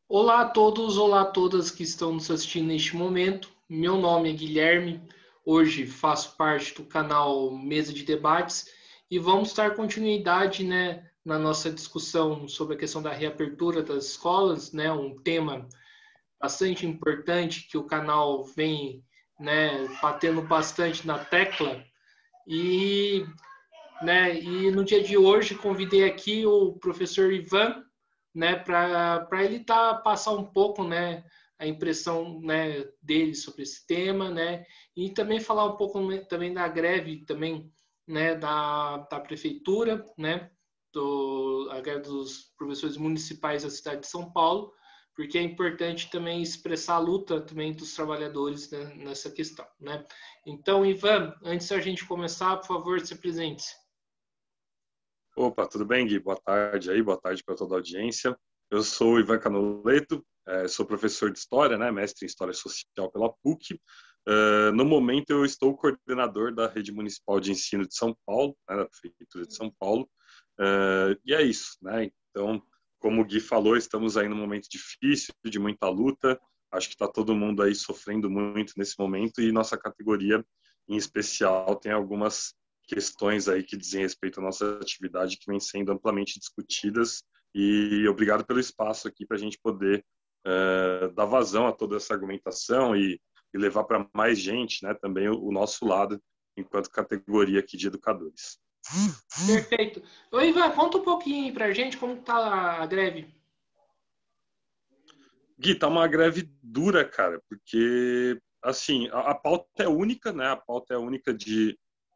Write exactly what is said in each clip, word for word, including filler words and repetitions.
Olá a todos, olá a todas que estão nos assistindo neste momento. Meu nome é Guilherme, hoje faço parte do canal Mesa de Debates e vamos dar continuidade, né, na nossa discussão sobre a questão da reabertura das escolas, né, um tema bastante importante que o canal vem, né, batendo bastante na tecla. E, né, e no dia de hoje convidei aqui o professor Ivan, né, para para ele tá, passar um pouco, né, a impressão, né, dele sobre esse tema, né, e também falar um pouco, né, também da greve também, né, da, da prefeitura, né, do, a greve dos professores municipais da cidade de São Paulo, porque é importante também expressar a luta também dos trabalhadores, né, nessa questão, né. Então, Ivan, antes da gente começar, por favor, se apresente. Opa, tudo bem, Gui? Boa tarde aí, boa tarde para toda a audiência. Eu sou o Ivan Canoleto, eh, sou professor de História, né, mestre em História Social pela PUC. Uh, no momento, eu estou coordenador da Rede Municipal de Ensino de São Paulo, né, da Prefeitura de São Paulo. Uh, e é isso, né? Então, como o Gui falou, estamos aí num momento difícil, de muita luta. Acho que está todo mundo aí sofrendo muito nesse momento e nossa categoria, em especial, tem algumas questões aí que dizem respeito à nossa atividade que vêm sendo amplamente discutidas, e obrigado pelo espaço aqui para a gente poder uh, dar vazão a toda essa argumentação e, e levar para mais gente, né, também o, o nosso lado enquanto categoria aqui de educadores. Perfeito. Ô, Ivan, conta um pouquinho para a gente como está a greve. Gui, tá uma greve dura, cara, porque assim, a, a pauta é única, né? A pauta é única de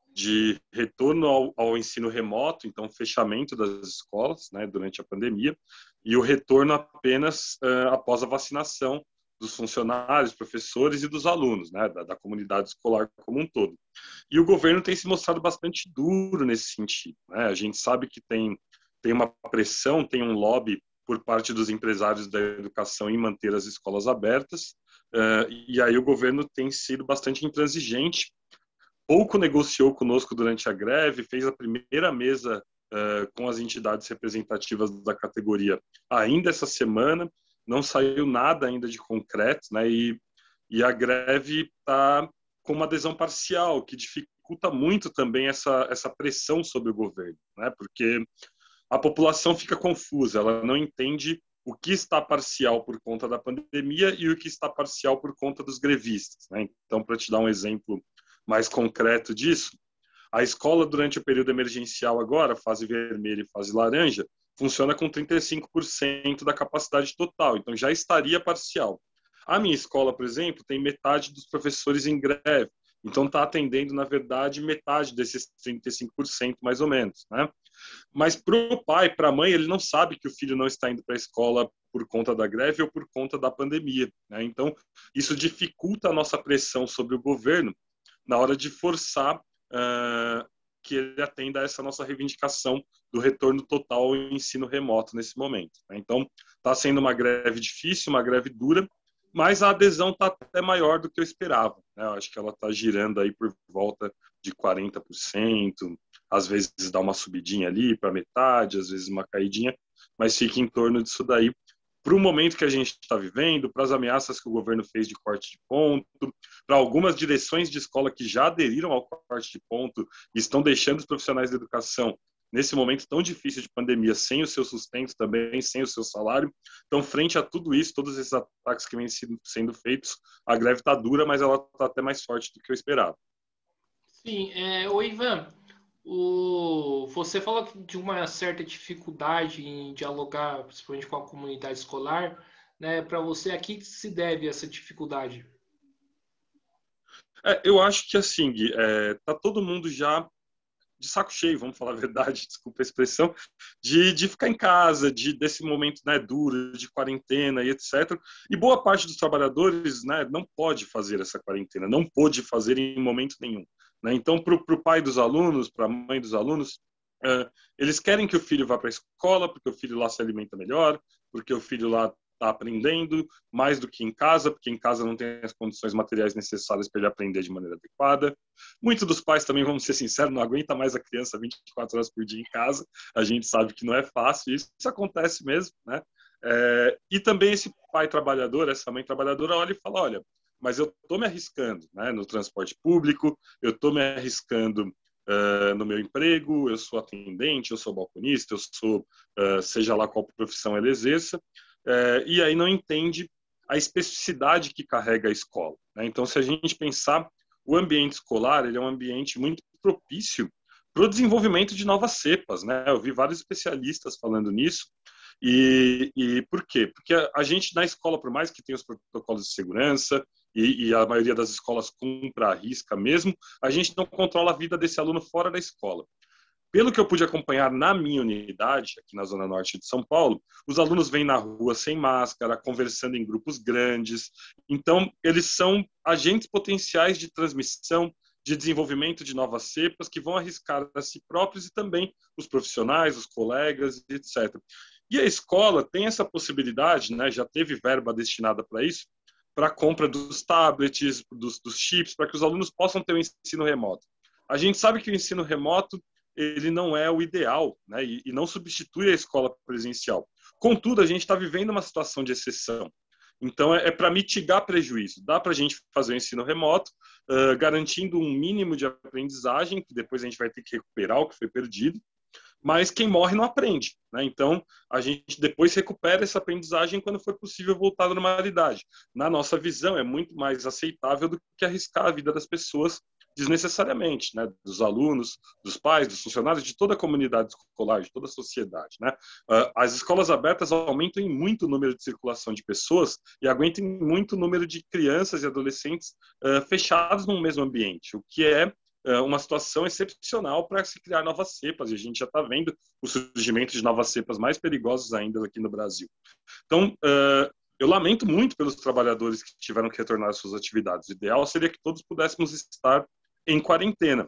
de retorno ao, ao ensino remoto, então fechamento das escolas, né, durante a pandemia, e o retorno apenas uh, após a vacinação dos funcionários, professores e dos alunos, né, da, da comunidade escolar como um todo. E o governo tem se mostrado bastante duro nesse sentido, né? A gente sabe que tem, tem uma pressão, tem um lobby por parte dos empresários da educação em manter as escolas abertas, uh, e aí o governo tem sido bastante intransigente, pouco negociou conosco durante a greve, fez a primeira mesa uh, com as entidades representativas da categoria ainda essa semana, não saiu nada ainda de concreto, né? E, e a greve está com uma adesão parcial, que dificulta muito também essa, essa pressão sobre o governo, né? Porque a população fica confusa, ela não entende o que está parcial por conta da pandemia e o que está parcial por conta dos grevistas, né? Então, para te dar um exemplo mais concreto disso, a escola durante o período emergencial agora, fase vermelha e fase laranja, funciona com trinta e cinco por cento da capacidade total, então já estaria parcial. A minha escola, por exemplo, tem metade dos professores em greve, então está atendendo, na verdade, metade desses trinta e cinco por cento mais ou menos, né? Mas para o pai, para a mãe, ele não sabe que o filho não está indo para a escola por conta da greve ou por conta da pandemia, né? Então, isso dificulta a nossa pressão sobre o governo na hora de forçar uh, que ele atenda a essa nossa reivindicação do retorno total ao ensino remoto nesse momento, né? Então, está sendo uma greve difícil, uma greve dura, mas a adesão está até maior do que eu esperava, né? Eu acho que ela está girando aí por volta de quarenta por cento, às vezes dá uma subidinha ali para metade, às vezes uma caidinha, mas fica em torno disso daí, para o momento que a gente está vivendo, para as ameaças que o governo fez de corte de ponto, para algumas direções de escola que já aderiram ao corte de ponto e estão deixando os profissionais da educação nesse momento tão difícil de pandemia, sem o seu sustento também, sem o seu salário. Então, frente a tudo isso, todos esses ataques que vêm sendo feitos, a greve está dura, mas ela está até mais forte do que eu esperava. Sim, é, o Ivan, o, você falou de uma certa dificuldade em dialogar, principalmente com a comunidade escolar, né? Para você, a que se deve essa dificuldade? É, eu acho que assim, Gui, é, tá todo mundo já de saco cheio, vamos falar a verdade, desculpa a expressão, de, de ficar em casa, de desse momento, né, duro, de quarentena e etcétera. E boa parte dos trabalhadores, né, não pode fazer essa quarentena, não pôde fazer em momento nenhum, né? Então, para o pai dos alunos, para a mãe dos alunos, uh, eles querem que o filho vá para a escola, porque o filho lá se alimenta melhor, porque o filho lá está aprendendo mais do que em casa, porque em casa não tem as condições materiais necessárias para ele aprender de maneira adequada. Muitos dos pais também, vamos ser sinceros, não aguenta mais a criança vinte e quatro horas por dia em casa. A gente sabe que não é fácil, isso, isso acontece mesmo, né? É, e também esse pai trabalhador, essa mãe trabalhadora olha e fala, olha, mas eu estou me arriscando, né, no transporte público, eu estou me arriscando uh, no meu emprego, eu sou atendente, eu sou balconista, eu sou, uh, seja lá qual profissão ele exerça, uh, e aí não entende a especificidade que carrega a escola, né? Então, se a gente pensar, o ambiente escolar, ele é um ambiente muito propício para o desenvolvimento de novas cepas, né? Eu vi vários especialistas falando nisso. E, e por quê? Porque a, a gente na escola, por mais que tenha os protocolos de segurança e, e a maioria das escolas cumpra a risca mesmo, a gente não controla a vida desse aluno fora da escola. Pelo que eu pude acompanhar na minha unidade, aqui na Zona Norte de São Paulo, os alunos vêm na rua sem máscara, conversando em grupos grandes. Então, eles são agentes potenciais de transmissão, de desenvolvimento de novas cepas que vão arriscar a si próprios e também os profissionais, os colegas, etcétera. E a escola tem essa possibilidade, né, já teve verba destinada para isso, para a compra dos tablets, dos, dos chips, para que os alunos possam ter um ensino remoto. A gente sabe que o ensino remoto ele não é o ideal, né, e, e não substitui a escola presencial. Contudo, a gente está vivendo uma situação de exceção. Então, é, é para mitigar prejuízo. Dá para a gente fazer o ensino remoto, uh, garantindo um mínimo de aprendizagem, que depois a gente vai ter que recuperar o que foi perdido, mas quem morre não aprende, né? Então, a gente depois recupera essa aprendizagem quando for possível voltar à normalidade. Na nossa visão, é muito mais aceitável do que arriscar a vida das pessoas desnecessariamente, né? Dos alunos, dos pais, dos funcionários, de toda a comunidade escolar, de toda a sociedade, né? As escolas abertas aumentam em muito o número de circulação de pessoas e aguentam em muito o número de crianças e adolescentes uh, fechados num mesmo ambiente, o que é uma situação excepcional para se criar novas cepas, e a gente já está vendo o surgimento de novas cepas mais perigosas ainda aqui no Brasil. Então, uh, eu lamento muito pelos trabalhadores que tiveram que retornar às suas atividades. O ideal seria que todos pudéssemos estar em quarentena.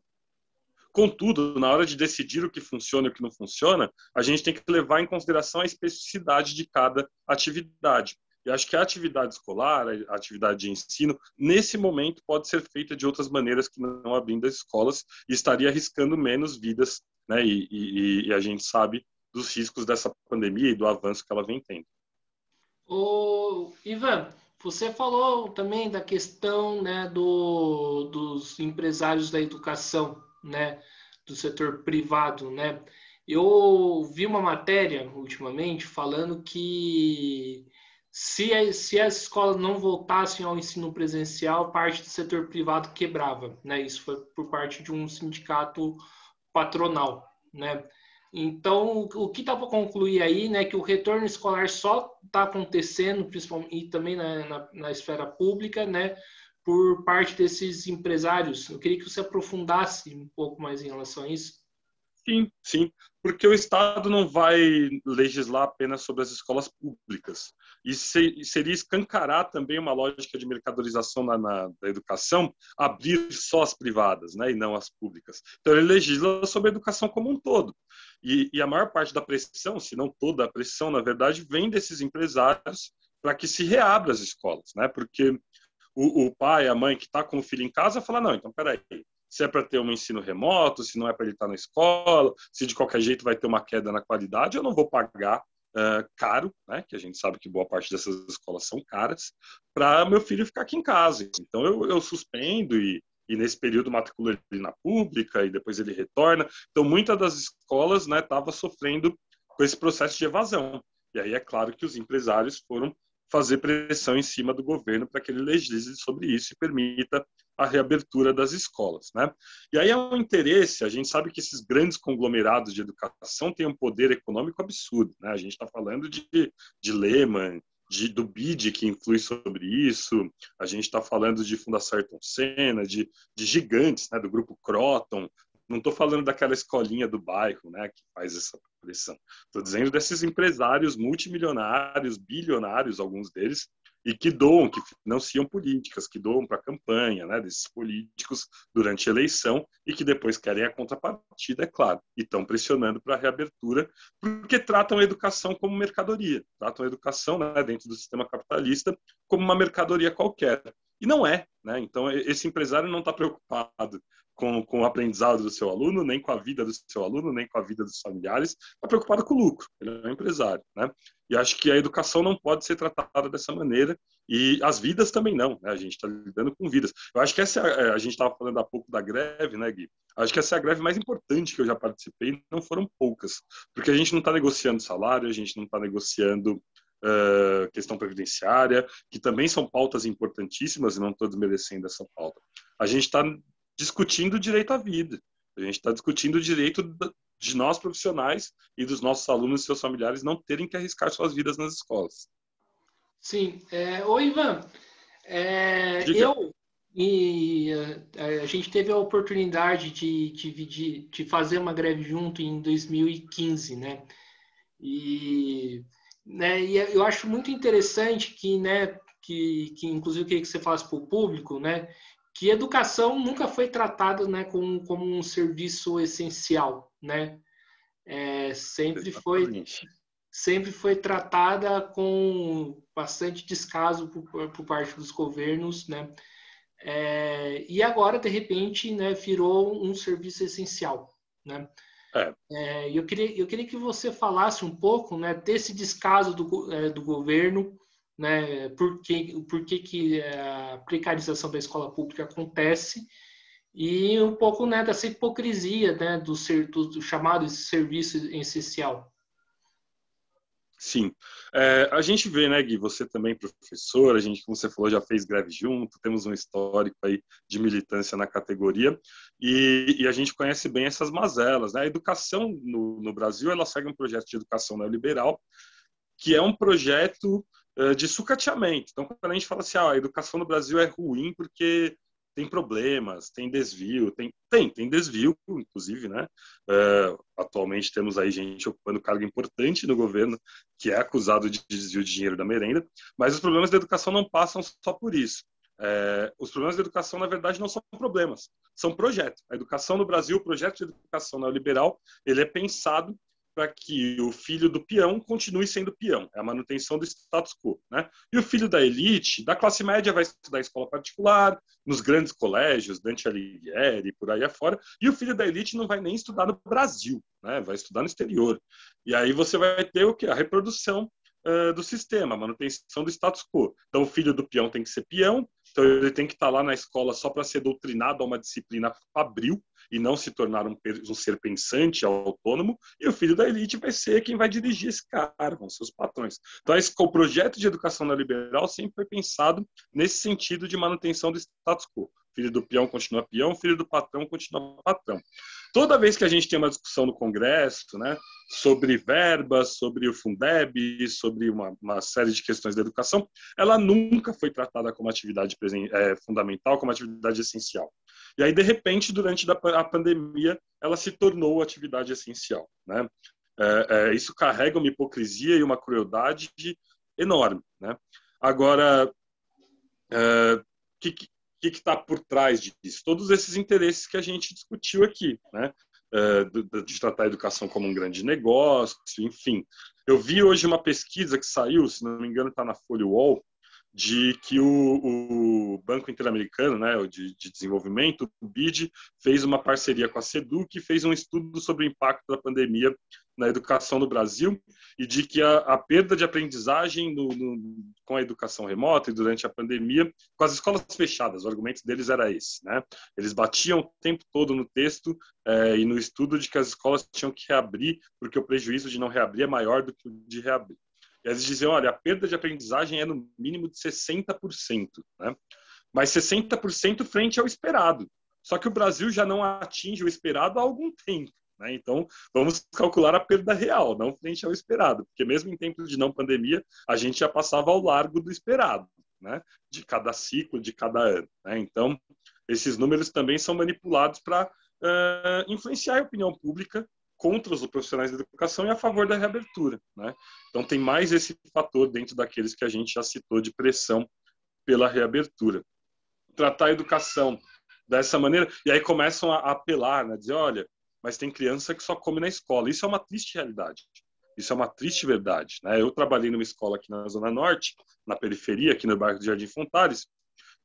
Contudo, na hora de decidir o que funciona e o que não funciona, a gente tem que levar em consideração a especificidade de cada atividade. E acho que a atividade escolar, a atividade de ensino, nesse momento pode ser feita de outras maneiras que não abrindo as escolas e estaria arriscando menos vidas, né? E, e, e a gente sabe dos riscos dessa pandemia e do avanço que ela vem tendo. Ô, Ivan, você falou também da questão, né, do, dos empresários da educação, né, do setor privado, né? Eu vi uma matéria ultimamente falando que Se, as, se as escolas não voltassem ao ensino presencial, parte do setor privado quebrava, né? Isso foi por parte de um sindicato patronal, né? Então, o que dá para concluir aí, né, que o retorno escolar só está acontecendo, principalmente e também na, na, na esfera pública, né, por parte desses empresários. Eu queria que você aprofundasse um pouco mais em relação a isso. Sim, sim, porque o Estado não vai legislar apenas sobre as escolas públicas. E se, seria escancarar também uma lógica de mercadorização na, na da educação, abrir só as privadas, né, e não as públicas. Então, ele legisla sobre a educação como um todo. E, e a maior parte da pressão, se não toda a pressão, na verdade, vem desses empresários para que se reabra as escolas, né? Porque o, o pai, a mãe que está com o filho em casa fala, não, então, peraí, se é para ter um ensino remoto, se não é para ele estar na escola, se de qualquer jeito vai ter uma queda na qualidade, eu não vou pagar uh, caro, né, que a gente sabe que boa parte dessas escolas são caras, para meu filho ficar aqui em casa. Então eu, eu suspendo e, e nesse período matriculo ele na pública e depois ele retorna. Então muitas das escolas, né, estavam sofrendo com esse processo de evasão. E aí é claro que os empresários foram fazer pressão em cima do governo para que ele legisle sobre isso e permita a reabertura das escolas, né? E aí é um interesse, a gente sabe que esses grandes conglomerados de educação têm um poder econômico absurdo, né? A gente está falando de, de Lehman, de, do B I D, que influi sobre isso, a gente está falando de Fundação Ayrton Senna, de, de gigantes, né? Do grupo Croton. Não estou falando daquela escolinha do bairro, né, que faz essa pressão. Estou dizendo desses empresários multimilionários, bilionários, alguns deles, e que doam, que financiam políticas, que doam para a campanha, né, desses políticos durante a eleição e que depois querem a contrapartida, é claro, e estão pressionando para a reabertura, porque tratam a educação como mercadoria, tratam a educação, né, dentro do sistema capitalista como uma mercadoria qualquer. E não é, né? Então esse empresário não está preocupado com, com o aprendizado do seu aluno, nem com a vida do seu aluno, nem com a vida dos familiares, está preocupado com o lucro, ele é um empresário, né? E acho que a educação não pode ser tratada dessa maneira, e as vidas também não, né? A gente está lidando com vidas. Eu acho que essa, é, a gente estava falando há pouco da greve, né, Gui? Acho que essa é a greve mais importante que eu já participei, não foram poucas, porque a gente não está negociando salário, a gente não está negociando uh, questão previdenciária, que também são pautas importantíssimas, e não estou desmerecendo essa pauta. A gente está discutindo o direito à vida, a gente está discutindo o direito de nós profissionais e dos nossos alunos e seus familiares não terem que arriscar suas vidas nas escolas. Sim. É, ô, Ivan, é, eu e a, a gente teve a oportunidade de, de, de fazer uma greve junto em dois mil e quinze, né? E, né, e eu acho muito interessante que, né, que, que inclusive eu queria que você falasse para o público, né, que educação nunca foi tratada, né, como, como um serviço essencial, né? É, sempre foi sempre foi tratada com bastante descaso por, por parte dos governos, né? É, e agora, de repente, né, virou um serviço essencial, né? É. É, eu, queria, eu queria que você falasse um pouco, né, desse descaso do, é, do governo, né, por que, por que, que a precarização da escola pública acontece e um pouco, né, dessa hipocrisia, né, do, ser, do, do chamado serviço essencial. Sim. É, a gente vê, né, Gui, você também professor, a gente, como você falou, já fez greve junto, temos um histórico aí de militância na categoria, e, e a gente conhece bem essas mazelas, né? A educação no, no Brasil, ela segue um projeto de educação neoliberal, que é um projeto uh, de sucateamento. Então, quando a gente fala assim, ah, a educação no Brasil é ruim porque tem problemas, tem desvio, tem, tem, tem desvio, inclusive, né? Uh, atualmente temos aí gente ocupando cargo importante no governo que é acusado de desvio de dinheiro da merenda, mas os problemas da educação não passam só por isso. É, os problemas da educação, na verdade, não são problemas, são projetos. A educação no Brasil, o projeto de educação neoliberal, ele é pensado para que o filho do peão continue sendo peão, é a manutenção do status quo, né? E o filho da elite, da classe média, vai estudar em escola particular, nos grandes colégios, Dante Alighieri, por aí afora, e o filho da elite não vai nem estudar no Brasil, né? Vai estudar no exterior. E aí você vai ter o quê? A reprodução uh, do sistema, a manutenção do status quo. Então o filho do peão tem que ser peão, então ele tem que estar lá na escola só para ser doutrinado a uma disciplina fabril, e não se tornar um, um ser pensante, autônomo, e o filho da elite vai ser quem vai dirigir esse cara, vão ser os patrões. Então, esse, o projeto de educação neoliberal sempre foi pensado nesse sentido de manutenção do status quo. Filho do peão continua peão, filho do patrão continua patrão. Toda vez que a gente tem uma discussão no Congresso, né, sobre verbas, sobre o Fundeb, sobre uma, uma série de questões da educação, ela nunca foi tratada como atividade é, fundamental, como atividade essencial. E aí, de repente, durante a pandemia, ela se tornou atividade essencial, né? É, é, isso carrega uma hipocrisia e uma crueldade enorme, né? Agora, o que que está por trás disso? Todos esses interesses que a gente discutiu aqui, né? É, de, de tratar a educação como um grande negócio, enfim. Eu vi hoje uma pesquisa que saiu, se não me engano, está na Folha U O L, de que o, o Banco Interamericano, né, de, de Desenvolvimento, o B I D, fez uma parceria com a SEDUC e fez um estudo sobre o impacto da pandemia na educação no Brasil e de que a, a perda de aprendizagem no, no, com a educação remota e durante a pandemia, com as escolas fechadas, o argumento deles era esse, né? Eles batiam o tempo todo no texto é, e no estudo de que as escolas tinham que reabrir porque o prejuízo de não reabrir é maior do que o de reabrir. E eles diziam, olha, a perda de aprendizagem é no mínimo de sessenta por cento, né? Mas sessenta por cento frente ao esperado. Só que o Brasil já não atinge o esperado há algum tempo, né? Então, vamos calcular a perda real, não frente ao esperado. Porque mesmo em tempos de não pandemia, a gente já passava ao largo do esperado, né? De cada ciclo, de cada ano, né? Então, esses números também são manipulados para uh, influenciar a opinião pública contra os profissionais da educação e a favor da reabertura, né? Então tem mais esse fator dentro daqueles que a gente já citou de pressão pela reabertura. Tratar a educação dessa maneira, e aí começam a apelar, né? Dizer, olha, mas tem criança que só come na escola. Isso é uma triste realidade. Isso é uma triste verdade, né? Eu trabalhei numa escola aqui na Zona Norte, na periferia, aqui no bairro do Jardim Fontares,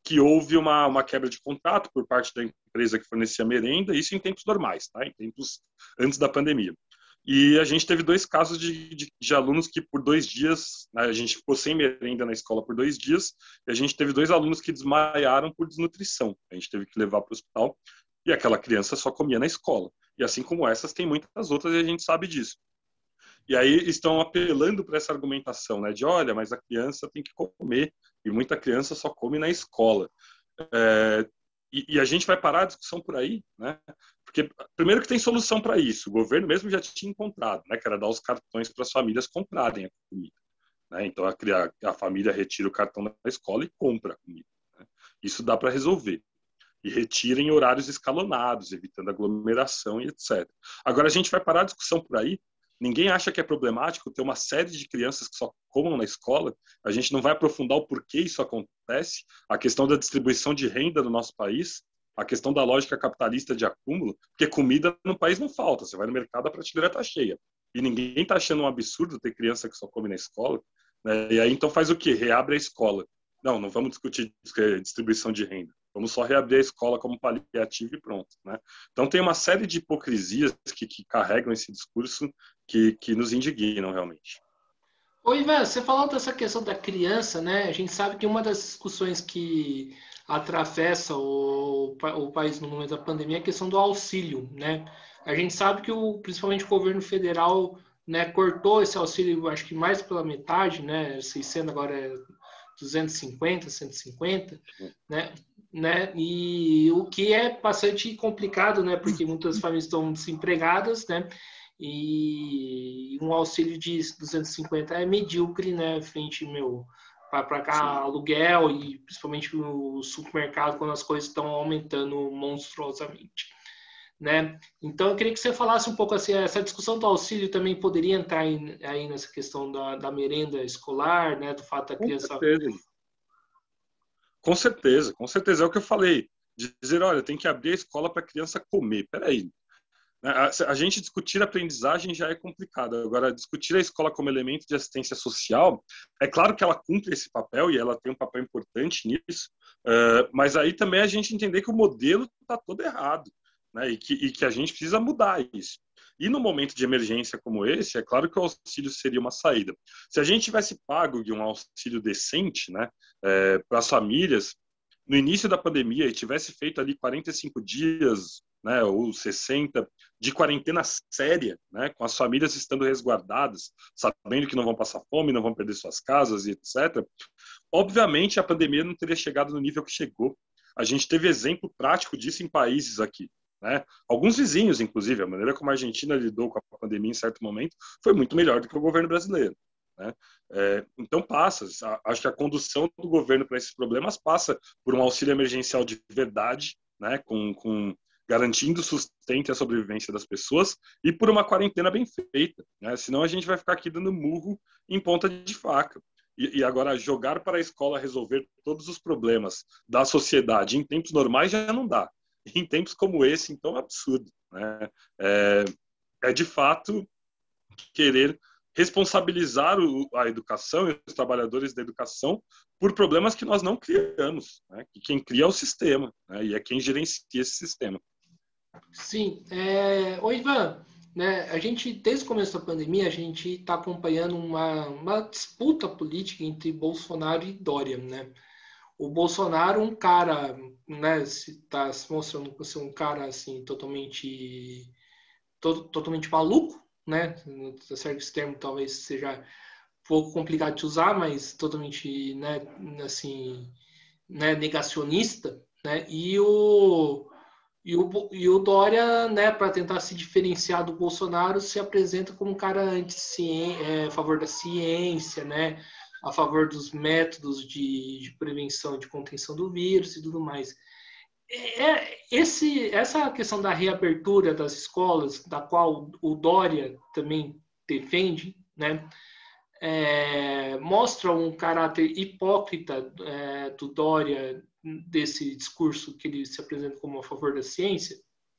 que houve uma, uma quebra de contrato por parte da empresa que fornecia merenda, isso em tempos normais, tá? Em tempos antes da pandemia. E a gente teve dois casos de, de, de alunos que por dois dias, né, a gente ficou sem merenda na escola por dois dias, e a gente teve dois alunos que desmaiaram por desnutrição. A gente teve que levar para o hospital, e aquela criança só comia na escola. E assim como essas, tem muitas outras, e a gente sabe disso. E aí estão apelando para essa argumentação, né, de olha, mas a criança tem que comer, e muita criança só come na escola. É, e, e a gente vai parar a discussão por aí, né? Porque, primeiro que tem solução para isso, o governo mesmo já tinha encontrado, né? Que era dar os cartões para as famílias comprarem a comida. Né? Então, a, a família retira o cartão da escola e compra a comida. Né? Isso dá para resolver. E retira em horários escalonados, evitando aglomeração e etcétera. Agora, a gente vai parar a discussão por aí. Ninguém acha que é problemático ter uma série de crianças que só comam na escola. A gente não vai aprofundar o porquê isso acontece, a questão da distribuição de renda no nosso país, a questão da lógica capitalista de acúmulo, porque comida no país não falta. Você vai no mercado, a prateleira está cheia. E ninguém está achando um absurdo ter criança que só come na escola. Né? E aí, então, faz o quê? Reabre a escola. Não, não vamos discutir distribuição de renda. Vamos só reabrir a escola como paliativo e pronto. Né? Então, tem uma série de hipocrisias que, que carregam esse discurso que, que nos indignam realmente. Ô, Ivan, você falou dessa questão da criança, né? A gente sabe que uma das discussões que atravessa o, o país no momento da pandemia é a questão do auxílio, né? A gente sabe que o, principalmente o governo federal, né, cortou esse auxílio, acho que mais pela metade, né? seiscentos agora é duzentos e cinquenta, cento e cinquenta, né? Né? E o que é bastante complicado, né? Porque muitas famílias estão desempregadas, né? E um auxílio de duzentos e cinquenta é medíocre, né? Frente, meu, para cá, Sim. aluguel e principalmente no supermercado, quando as coisas estão aumentando monstruosamente, né? Então, eu queria que você falasse um pouco assim, essa discussão do auxílio também poderia entrar aí, aí nessa questão da, da merenda escolar, né? Do fato da criança... Com certeza. Com certeza, com certeza. É o que eu falei. Dizer, olha, tem que abrir a escola para a criança comer. Peraí. A gente discutir a aprendizagem já é complicado. Agora, discutir a escola como elemento de assistência social, é claro que ela cumpre esse papel e ela tem um papel importante nisso, mas aí também a gente entender que o modelo está todo errado, né? E que, e que a gente precisa mudar isso. E no momento de emergência como esse, é claro que o auxílio seria uma saída. Se a gente tivesse pago de um auxílio decente, né, é, para as famílias, no início da pandemia, e tivesse feito ali quarenta e cinco dias, né, ou sessenta, de quarentena séria, né, com as famílias estando resguardadas, sabendo que não vão passar fome, não vão perder suas casas e etcétera, obviamente a pandemia não teria chegado no nível que chegou. A gente teve exemplo prático disso em países aqui. Né? Alguns vizinhos, inclusive, a maneira como a Argentina lidou com a pandemia em certo momento foi muito melhor do que o governo brasileiro. Né? É, então passa, acho que a condução do governo para esses problemas passa por um auxílio emergencial de verdade, né? com, com garantindo o sustento e a sobrevivência das pessoas e por uma quarentena bem feita. Né? Senão a gente vai ficar aqui dando murro em ponta de faca. E, e agora jogar para a escola resolver todos os problemas da sociedade em tempos normais já não dá. Em tempos como esse, então, é absurdo. Né? É, é, de fato, querer responsabilizar o, a educação e os trabalhadores da educação por problemas que nós não criamos. Né? Que quem cria é o sistema, né? E é quem gerencia esse sistema. Sim. É... Oi, Ivan. Né, a gente, desde o começo da pandemia, a gente está acompanhando uma, uma disputa política entre Bolsonaro e Dória, né? O Bolsonaro, um cara, né, está se mostrando ser um cara assim totalmente, to, totalmente maluco, né? Tá certo que esse termo talvez seja um pouco complicado de usar, mas totalmente, né, assim, né, negacionista, né? E o e o, e o Dória, né, para tentar se diferenciar do Bolsonaro, se apresenta como um cara anti-ciência, é, a favor da ciência, né, a favor dos métodos de, de prevenção, de contenção do vírus e tudo mais. É, esse, essa questão da reabertura das escolas, da qual o Dória também defende, né, é, mostra um caráter hipócrita é, do Dória desse discurso que ele se apresenta como a favor da ciência?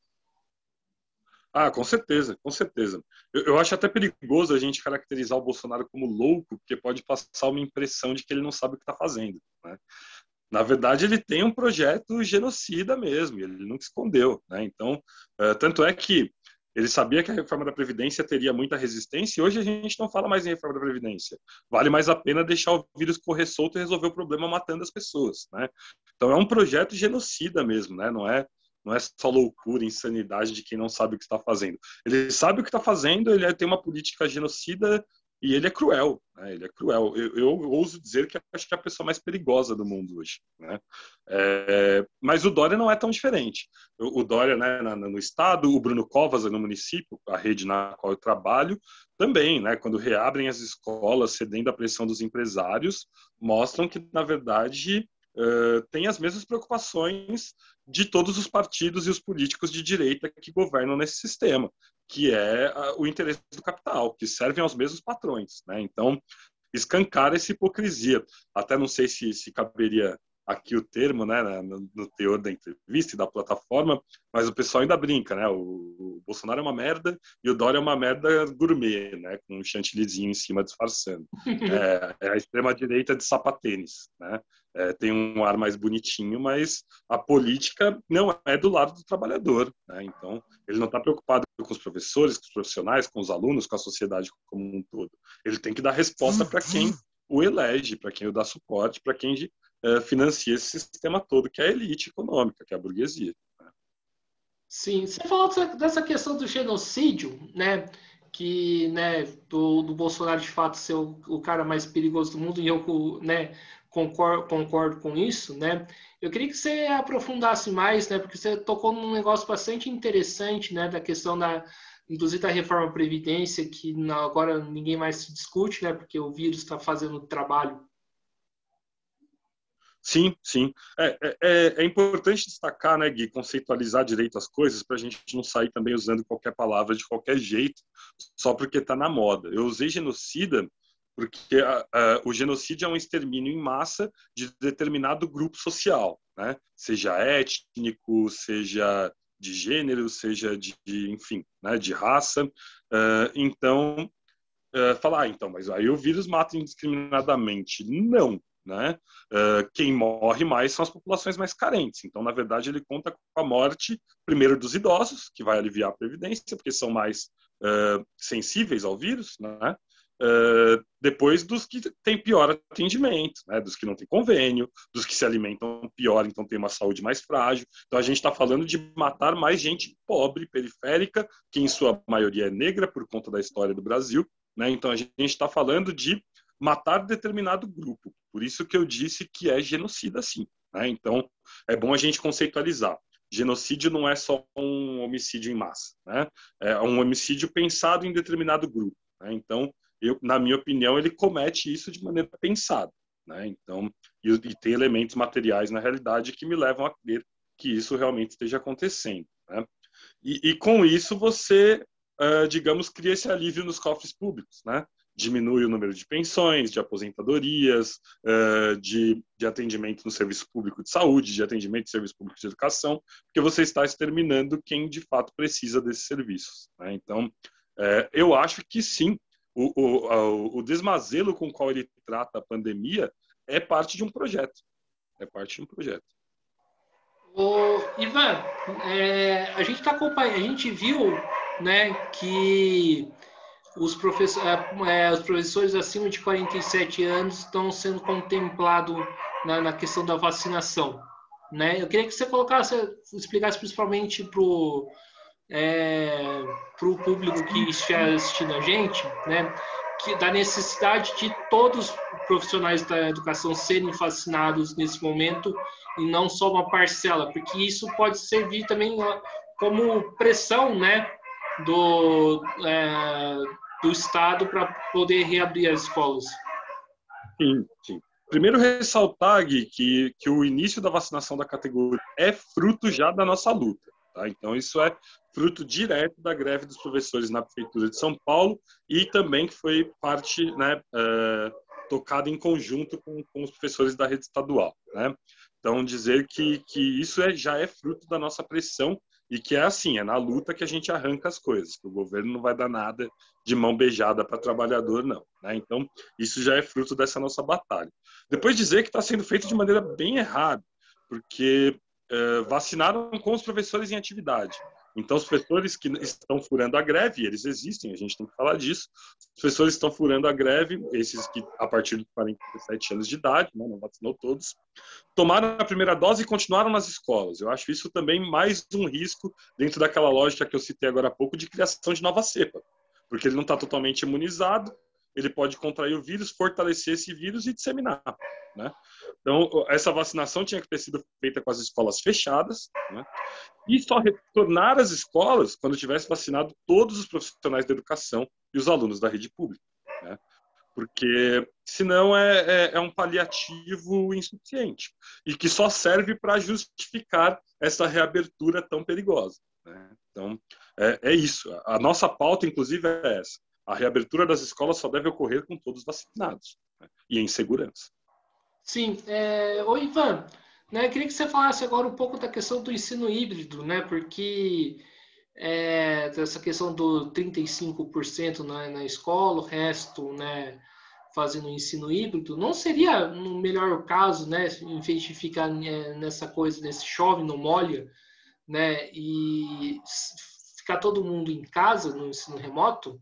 Ah, com certeza, com certeza. Eu, eu acho até perigoso a gente caracterizar o Bolsonaro como louco, porque pode passar uma impressão de que ele não sabe o que está fazendo. Né? Na verdade, ele tem um projeto genocida mesmo, ele nunca escondeu, né? Então, uh, tanto é que ele sabia que a reforma da Previdência teria muita resistência e hoje a gente não fala mais em reforma da Previdência. Vale mais a pena deixar o vírus correr solto e resolver o problema matando as pessoas, né? Então, é um projeto genocida mesmo, né? Não é, não é só loucura, insanidade de quem não sabe o que está fazendo. Ele sabe o que está fazendo, ele tem uma política genocida e ele é cruel, né? Ele é cruel. Eu, eu ouso dizer que acho que é a pessoa mais perigosa do mundo hoje, né? É, mas o Dória não é tão diferente. O, o Dória, né, na, no estado, o Bruno Covas no município, a rede na qual eu trabalho, também, né? Quando reabrem as escolas, cedendo à pressão dos empresários, mostram que na verdade uh, tem as mesmas preocupações de todos os partidos e os políticos de direita que governam nesse sistema, que é uh, o interesse do capital, que servem aos mesmos patrões, né? Então, escancar essa hipocrisia. Até não sei se, se caberia aqui o termo, né, no, no teor da entrevista e da plataforma, mas o pessoal ainda brinca, né? O, o Bolsonaro é uma merda e o Dória é uma merda gourmet, né? Com um chantillyzinho em cima disfarçando. É, é a extrema-direita de sapatênis, né? É, tem um ar mais bonitinho, mas a política não é do lado do trabalhador, né? Então, ele não está preocupado com os professores, com os profissionais, com os alunos, com a sociedade como um todo. Ele tem que dar resposta para quem o elege, para quem o dá suporte, para quem uh, financia esse sistema todo, que é a elite econômica, que é a burguesia. Né? Sim, você falou dessa questão do genocídio, né? Que, né, do, do Bolsonaro de fato ser o, o cara mais perigoso do mundo, e eu, né, concordo, concordo com isso, né? Eu queria que você aprofundasse mais, né? Porque você tocou num negócio bastante interessante, né? Da questão da, inclusive da reforma da Previdência, que agora ninguém mais se discute, né? Porque o vírus está fazendo o trabalho. Sim, sim. É, é, é importante destacar, né, Gui, conceitualizar direito as coisas para a gente não sair também usando qualquer palavra de qualquer jeito, só porque está na moda. Eu usei genocida porque a, a, o genocídio é um extermínio em massa de determinado grupo social, né? Seja étnico, seja de gênero, seja de, de enfim, né, de raça. Uh, então, uh, falar, ah, então, mas aí o vírus mata indiscriminadamente. Não. Né? Uh, quem morre mais são as populações mais carentes. Então, na verdade, ele conta com a morte, primeiro, dos idosos, que vai aliviar a previdência, porque são mais uh, sensíveis ao vírus, né? Uh, depois dos que têm pior atendimento, né? Dos que não têm convênio, dos que se alimentam pior, então tem uma saúde mais frágil. Então, a gente está falando de matar mais gente pobre, periférica, que em sua maioria é negra por conta da história do Brasil. Né? Então, a gente está falando de matar determinado grupo. Por isso que eu disse que é genocida, sim. Né? Então, é bom a gente conceitualizar. Genocídio não é só um homicídio em massa. Né? É um homicídio pensado em determinado grupo. Né? Então, eu, na minha opinião, ele comete isso de maneira pensada. Né? Então, e, e tem elementos materiais na realidade que me levam a crer que isso realmente esteja acontecendo. Né? E, e com isso você, uh, digamos, cria esse alívio nos cofres públicos, né? Diminui o número de pensões, de aposentadorias, uh, de, de atendimento no serviço público de saúde, de atendimento no serviço público de educação, porque você está exterminando quem de fato precisa desses serviços. Né? Então, uh, eu acho que sim, o, o, o desmazelo com o qual ele trata a pandemia é parte de um projeto. É parte de um projeto. Ô, Ivan, é, a gente tá acompanhando, a gente viu, né, que os, professor, é, os professores acima de quarenta e sete anos estão sendo contemplados na, na questão da vacinação, né? Eu queria que você colocasse, explicasse principalmente para o é, pro público que estiver assistindo a gente, né, que da necessidade de todos os profissionais da educação serem vacinados nesse momento e não só uma parcela, porque isso pode servir também como pressão, né, do, é, do Estado para poder reabrir as escolas. Sim, sim. Primeiro, ressaltar, Gui, que, que o início da vacinação da categoria é fruto já da nossa luta. Tá? Então, isso é fruto direto da greve dos professores na Prefeitura de São Paulo e também que foi parte, né, uh, tocada em conjunto com, com os professores da rede estadual. Né? Então, dizer que, que isso é, já é fruto da nossa pressão e que é assim, é na luta que a gente arranca as coisas, que o governo não vai dar nada de mão beijada para trabalhador, não. Né? Então, isso já é fruto dessa nossa batalha. Depois dizer que está sendo feito de maneira bem errada, porque uh, vacinaram com os professores em atividade. Então, os professores que estão furando a greve, eles existem, a gente tem que falar disso, os professores estão furando a greve, esses que a partir de quarenta e sete anos de idade, né, não vacinou todos, tomaram a primeira dose e continuaram nas escolas. Eu acho isso também mais um risco dentro daquela lógica que eu citei agora há pouco de criação de nova cepa, porque ele não está totalmente imunizado, ele pode contrair o vírus, fortalecer esse vírus e disseminar, né? Então, essa vacinação tinha que ter sido feita com as escolas fechadas, né? E só retornar às escolas quando tivesse vacinado todos os profissionais da educação e os alunos da rede pública, né? Porque senão é, é, é um paliativo insuficiente e que só serve para justificar essa reabertura tão perigosa, né? Então, é, é isso. A nossa pauta, inclusive, é essa. A reabertura das escolas só deve ocorrer com todos vacinados, né? E em segurança. Sim. É... Ô, Ivan, né, eu queria que você falasse agora um pouco da questão do ensino híbrido, né? Porque é, essa questão do trinta e cinco por cento na, na escola, o resto, né, fazendo ensino híbrido, não seria no melhor caso, né, em vez de ficar é, nessa coisa, nesse chove, não molha, né, e ficar todo mundo em casa no ensino remoto?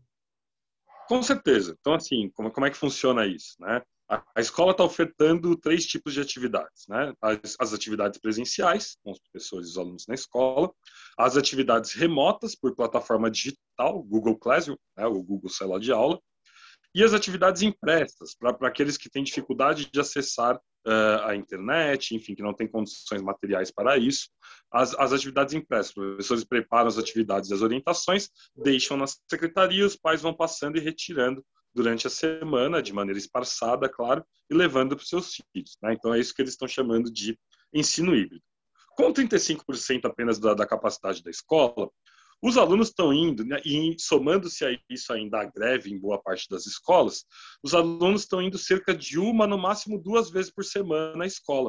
Com certeza. Então, assim, como, como é que funciona isso, né? A, a escola está ofertando três tipos de atividades, né? As, as atividades presenciais, com os professores e os alunos na escola, as atividades remotas por plataforma digital, Google Classroom, né? O Google Sala de Aula, e as atividades impressas, para aqueles que têm dificuldade de acessar uh, a internet, enfim, que não têm condições materiais para isso, as, as atividades impressas. Os professores preparam as atividades e as orientações, deixam na secretaria, os pais vão passando e retirando durante a semana, de maneira esparçada, claro, e levando para os seus filhos, né? Então, é isso que eles estão chamando de ensino híbrido. Com trinta e cinco por cento apenas da, da capacidade da escola, os alunos estão indo, né, e somando-se a isso ainda a greve em boa parte das escolas, os alunos estão indo cerca de uma, no máximo duas vezes por semana à escola,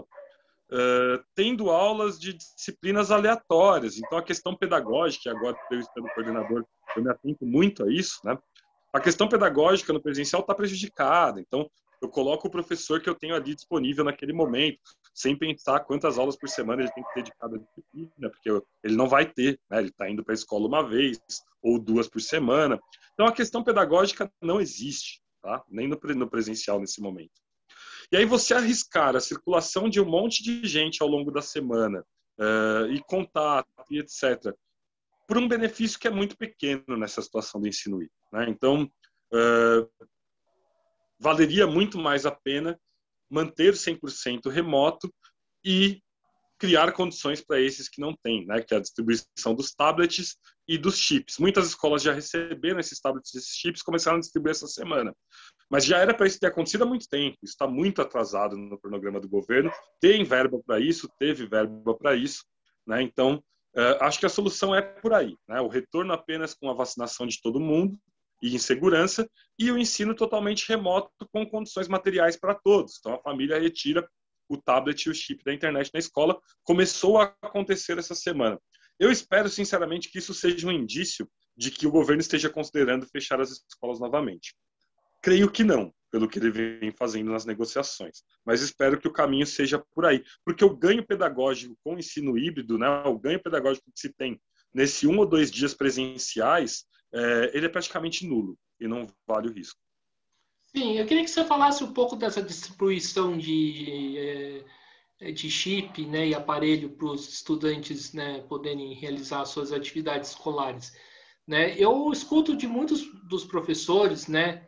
uh, tendo aulas de disciplinas aleatórias. Então, a questão pedagógica, e agora eu estando coordenador, eu me atento muito a isso, né? A questão pedagógica no presencial está prejudicada. Então, eu coloco o professor que eu tenho ali disponível naquele momento, sem pensar quantas aulas por semana ele tem que ter de cada disciplina, porque ele não vai ter, né? Ele está indo para a escola uma vez ou duas por semana. Então, a questão pedagógica não existe, tá? Nem no, no presencial nesse momento. E aí você arriscar a circulação de um monte de gente ao longo da semana, uh, e contato, e etcétera, por um benefício que é muito pequeno nessa situação do ensino híbrido, né? Então, uh, valeria muito mais a pena manter cem por cento remoto e criar condições para esses que não têm, né? Que é a distribuição dos tablets e dos chips. Muitas escolas já receberam esses tablets e esses chips, começaram a distribuir essa semana. Mas já era para isso ter acontecido há muito tempo. Isso está muito atrasado no cronograma do governo. Tem verba para isso, teve verba para isso, né? Então, uh, acho que a solução é por aí, né? O retorno apenas com a vacinação de todo mundo e em segurança, e o ensino totalmente remoto com condições materiais para todos. Então, a família retira o tablet e o chip da internet na escola. Começou a acontecer essa semana. Eu espero, sinceramente, que isso seja um indício de que o governo esteja considerando fechar as escolas novamente. Creio que não, pelo que ele vem fazendo nas negociações. Mas espero que o caminho seja por aí. Porque o ganho pedagógico com o ensino híbrido, né, o ganho pedagógico que se tem nesse um ou dois dias presenciais, é, ele é praticamente nulo e não vale o risco. Sim, eu queria que você falasse um pouco dessa distribuição de, de chip, né, e aparelho para os estudantes, né, poderem realizar suas atividades escolares. Né? Eu escuto de muitos dos professores, né,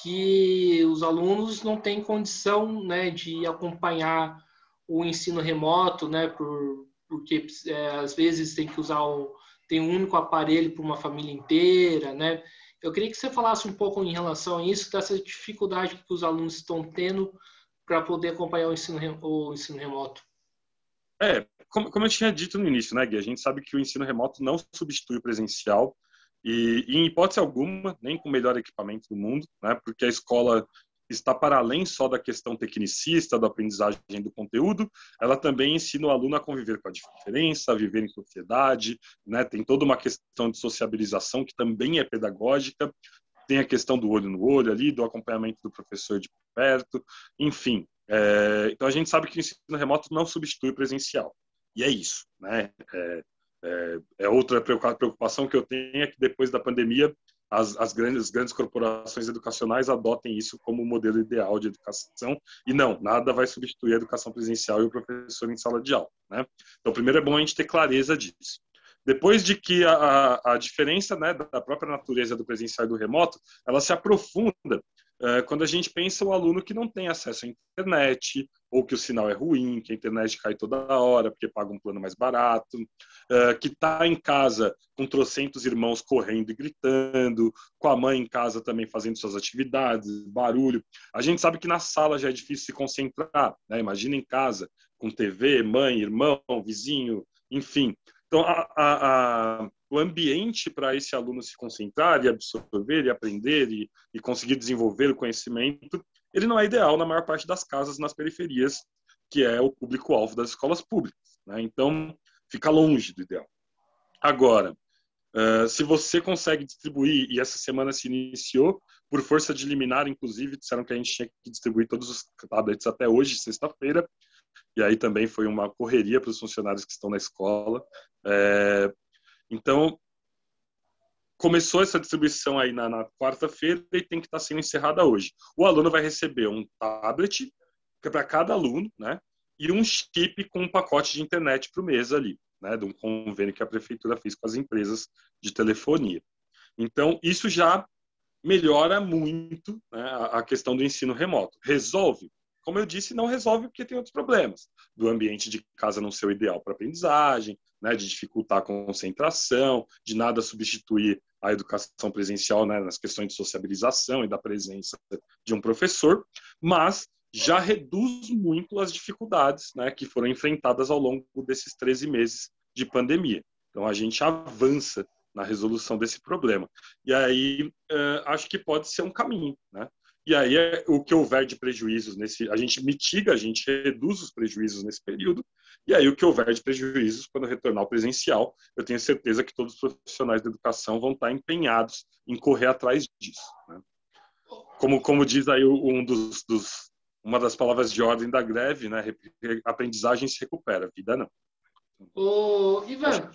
que os alunos não têm condição, né, de acompanhar o ensino remoto, né, por, porque é, às vezes tem que usar o, tem um único aparelho para uma família inteira, né? Eu queria que você falasse um pouco em relação a isso, dessa dificuldade que os alunos estão tendo para poder acompanhar o ensino, o ensino remoto. É, como, como eu tinha dito no início, né, Gui? A gente sabe que o ensino remoto não substitui o presencial e, e em hipótese alguma, nem com o melhor equipamento do mundo, né, porque a escola está para além só da questão tecnicista, da aprendizagem do conteúdo, ela também ensina o aluno a conviver com a diferença, a viver em sociedade, né? Tem toda uma questão de sociabilização que também é pedagógica, tem a questão do olho no olho ali, do acompanhamento do professor de perto, enfim. É, então a gente sabe que o ensino remoto não substitui o presencial, e é isso, né? É, é, é outra preocupação que eu tenho, é que depois da pandemia As, as, grandes, as grandes corporações educacionais adotem isso como modelo ideal de educação, e não, nada vai substituir a educação presencial e o professor em sala de aula, né? Então, primeiro é bom a gente ter clareza disso. Depois de que a, a, a diferença, né, da própria natureza do presencial e do remoto, ela se aprofunda uh, quando a gente pensa o aluno que não tem acesso à internet, ou que o sinal é ruim, que a internet cai toda hora porque paga um plano mais barato, uh, que está em casa com trocentos irmãos correndo e gritando, com a mãe em casa também fazendo suas atividades, barulho. A gente sabe que na sala já é difícil se concentrar, né? Imagina em casa, com T V, mãe, irmão, vizinho, enfim. Então, a, a, a, o ambiente para esse aluno se concentrar e absorver e aprender e, e conseguir desenvolver o conhecimento, ele não é ideal na maior parte das casas nas periferias, que é o público-alvo das escolas públicas, né? Então, fica longe do ideal. Agora, uh, se você consegue distribuir, e essa semana se iniciou, por força de liminar, inclusive, disseram que a gente tinha que distribuir todos os tablets até hoje, sexta-feira, e aí também foi uma correria para os funcionários que estão na escola. É, então, começou essa distribuição aí na, na quarta-feira e tem que estar sendo encerrada hoje. O aluno vai receber um tablet para cada aluno, né? E um chip com um pacote de internet para o mês ali, né? De um convênio que a prefeitura fez com as empresas de telefonia. Então, isso já melhora muito, né, a questão do ensino remoto. Resolve? Como eu disse, não resolve porque tem outros problemas. Do ambiente de casa não ser o ideal para aprendizagem, né, de dificultar a concentração, de nada substituir a educação presencial, né, nas questões de sociabilização e da presença de um professor, mas já reduz muito as dificuldades, né, que foram enfrentadas ao longo desses treze meses de pandemia. Então, a gente avança na resolução desse problema. E aí, uh, acho que pode ser um caminho, né? E aí, é, o que houver de prejuízos, nesse, a gente mitiga, a gente reduz os prejuízos nesse período, e aí o que houver de prejuízos, quando retornar ao presencial, eu tenho certeza que todos os profissionais da educação vão estar empenhados em correr atrás disso, né? Como, como diz aí um dos, dos, uma das palavras de ordem da greve, né? Aprendizagem se recupera, vida não. Ô, Ivan,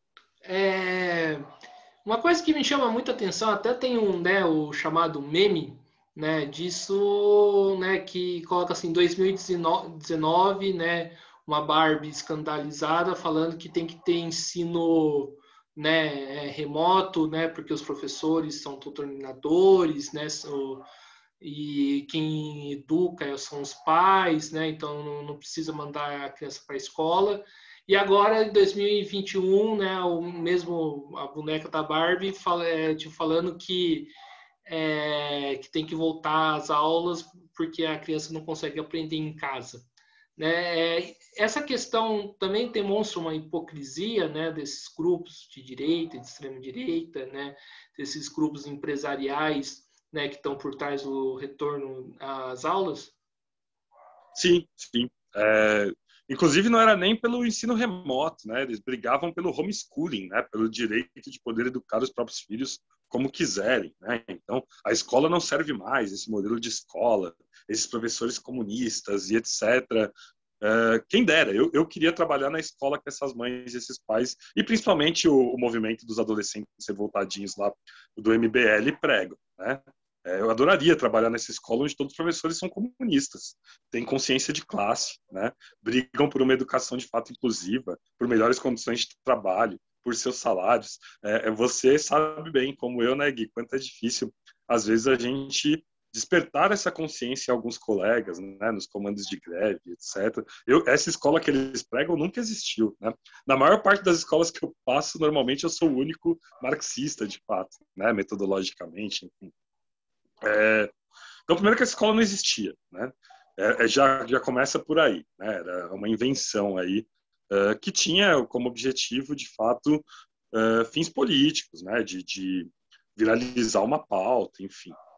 é... uma coisa que me chama muita atenção, até tem um, né, o chamado meme, né, disso, né, que coloca assim, dois mil e dezenove, né, uma Barbie escandalizada falando que tem que ter ensino, né, remoto, né, porque os professores são doutrinadores, né, são, e quem educa são os pais, né, então não, não precisa mandar a criança para a escola. E agora, em dois mil e vinte e um, né, o mesmo, a boneca da Barbie fala, é, tipo, falando que, é, que tem que voltar às aulas porque a criança não consegue aprender em casa. Né? É, essa questão também demonstra uma hipocrisia, né, desses grupos de direita, de extrema-direita, né, desses grupos empresariais, né, que estão por trás do retorno às aulas? Sim, sim. É... Inclusive, não era nem pelo ensino remoto, né? Eles brigavam pelo homeschooling, né? Pelo direito de poder educar os próprios filhos como quiserem, né? Então, a escola não serve mais, esse modelo de escola, esses professores comunistas e etcétera. Uh, quem dera, eu, eu queria trabalhar na escola com essas mães e esses pais, e principalmente o, o movimento dos adolescentes revoltadinhos lá do M B L pregam, né? Eu adoraria trabalhar nessa escola onde todos os professores são comunistas, têm consciência de classe, né? Brigam por uma educação de fato inclusiva, por melhores condições de trabalho, por seus salários. É, você sabe bem, como eu, né, Gui, quanto é difícil, às vezes, a gente despertar essa consciência em alguns colegas, né, nos comandos de greve, etcétera. Eu, essa escola que eles pregam nunca existiu, né? Na maior parte das escolas que eu passo, normalmente eu sou o único marxista, de fato, né, metodologicamente, enfim. É, então, primeiro que a escola não existia, né? É, já, já começa por aí, né? Era uma invenção aí uh, que tinha como objetivo, de fato, uh, fins políticos, né? De, de viralizar uma pauta, enfim.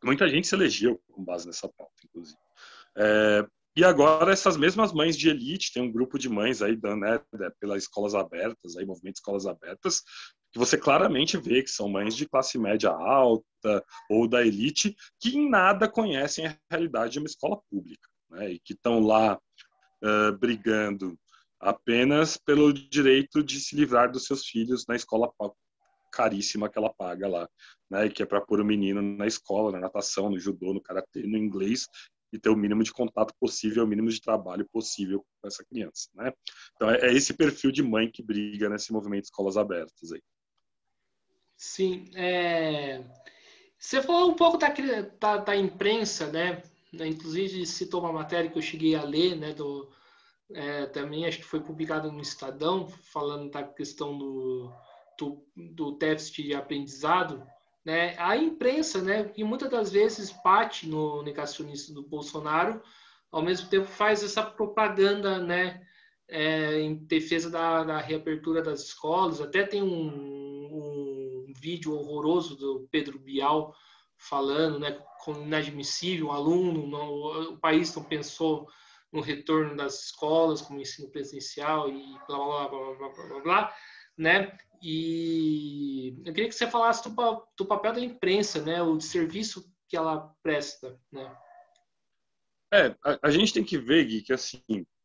Muita gente se elegeu com base nessa pauta, inclusive. É, e agora essas mesmas mães de elite, tem um grupo de mães aí, né, pelas escolas abertas, aí, movimento de escolas abertas, que você claramente vê que são mães de classe média alta ou da elite, que em nada conhecem a realidade de uma escola pública, né, e que estão lá uh, brigando apenas pelo direito de se livrar dos seus filhos na escola caríssima que ela paga lá, né, e que é para pôr o menino na escola, na natação, no judô, no karatê, no inglês, e ter o mínimo de contato possível, o mínimo de trabalho possível com essa criança, né? Então é, é esse perfil de mãe que briga nesse movimento de escolas abertas aí. Sim, é... você falou um pouco da, da, da imprensa, né? Inclusive citou uma matéria que eu cheguei a ler, né? Do, é, também acho que foi publicada no Estadão, falando da questão do, do, do déficit de aprendizado, né? A imprensa, né? Que muitas das vezes bate no negacionista do Bolsonaro, ao mesmo tempo faz essa propaganda, né? É, em defesa da, da reabertura das escolas. Até tem um, um vídeo horroroso do Pedro Bial falando, né? Como inadmissível, um aluno, não, o país não pensou no retorno das escolas como ensino presencial e blá blá blá blá blá blá, blá, né? E eu queria que você falasse do, do papel da imprensa, né? O serviço que ela presta, né? É, a, a gente tem que ver, Gui, que assim,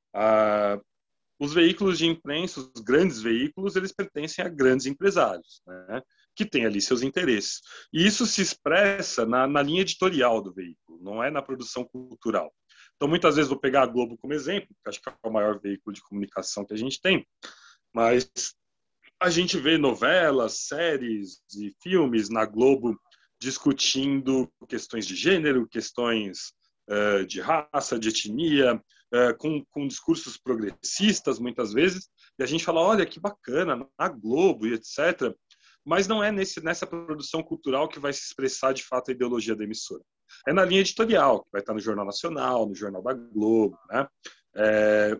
a, os veículos de imprensa, os grandes veículos, eles pertencem a grandes empresários, né, que têm ali seus interesses. E isso se expressa na, na linha editorial do veículo, não é na produção cultural. Então, muitas vezes, vou pegar a Globo como exemplo, que acho que é o maior veículo de comunicação que a gente tem, mas a gente vê novelas, séries e filmes na Globo discutindo questões de gênero, questões uh, de raça, de etnia, uh, com, com discursos progressistas, muitas vezes, e a gente fala, olha, que bacana, na Globo e etcétera. Mas não é nesse, nessa produção cultural que vai se expressar, de fato, a ideologia da emissora. É na linha editorial, que vai estar no Jornal Nacional, no Jornal da Globo, né? É,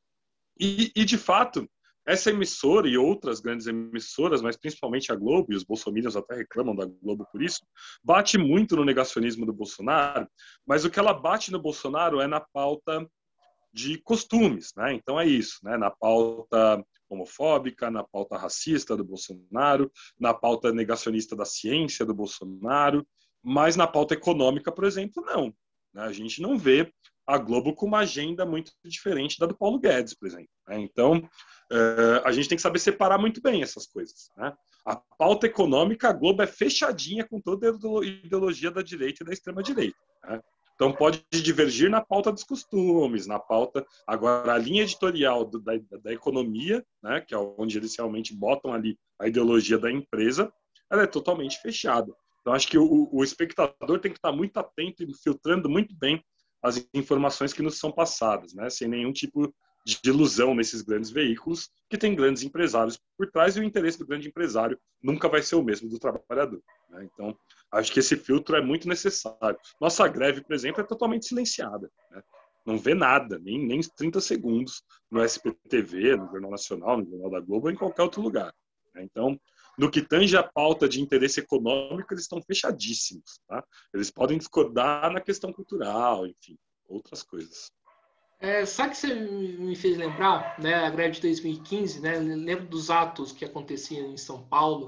e, e, de fato, essa emissora e outras grandes emissoras, mas principalmente a Globo, e os bolsominions até reclamam da Globo por isso, bate muito no negacionismo do Bolsonaro, mas o que ela bate no Bolsonaro é na pauta de costumes, né? Então é isso, né? Na pauta homofóbica, na pauta racista do Bolsonaro, na pauta negacionista da ciência do Bolsonaro, mas na pauta econômica, por exemplo, não. Né? A gente não vê a Globo com uma agenda muito diferente da do Paulo Guedes, por exemplo. Né? Então, uh, a gente tem que saber separar muito bem essas coisas. Né? A pauta econômica, a Globo é fechadinha com toda a ideologia da direita e da extrema-direita. Né? Então, pode divergir na pauta dos costumes, na pauta... Agora, a linha editorial do, da, da economia, né, que é onde eles realmente botam ali a ideologia da empresa, ela é totalmente fechada. Então, acho que o, o espectador tem que estar muito atento e filtrando muito bem as informações que nos são passadas, né, sem nenhum tipo de ilusão nesses grandes veículos, que tem grandes empresários por trás, e o interesse do grande empresário nunca vai ser o mesmo do trabalhador. Né? Então, acho que esse filtro é muito necessário. Nossa greve, por exemplo, é totalmente silenciada. Né? Não vê nada, nem, nem trinta segundos no S B T V, no Jornal Nacional, no Jornal da Globo ou em qualquer outro lugar. Né? Então, no que tange a pauta de interesse econômico, eles estão fechadíssimos. Tá? Eles podem discordar na questão cultural, enfim, outras coisas. É, sabe que você me fez lembrar, né, a greve de dois mil e quinze, né, lembro dos atos que aconteciam em São Paulo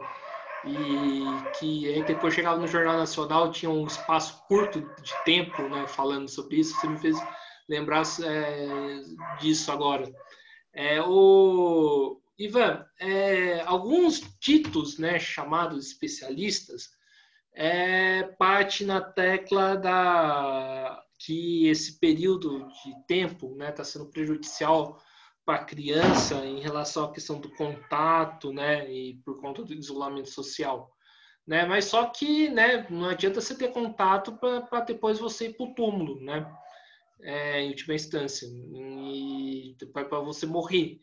e que aí depois chegava no Jornal Nacional, tinha um espaço curto de tempo, né, falando sobre isso. Você me fez lembrar é, disso agora. É, o Ivan, é, alguns ditos, né, chamados especialistas, é, bate na tecla da que esse período de tempo está, né, tá sendo prejudicial para a criança em relação à questão do contato, né, e por conta do isolamento social. Né? Mas só que, né, não adianta você ter contato para depois você ir para o túmulo, né? É, em última instância, e para você morrer.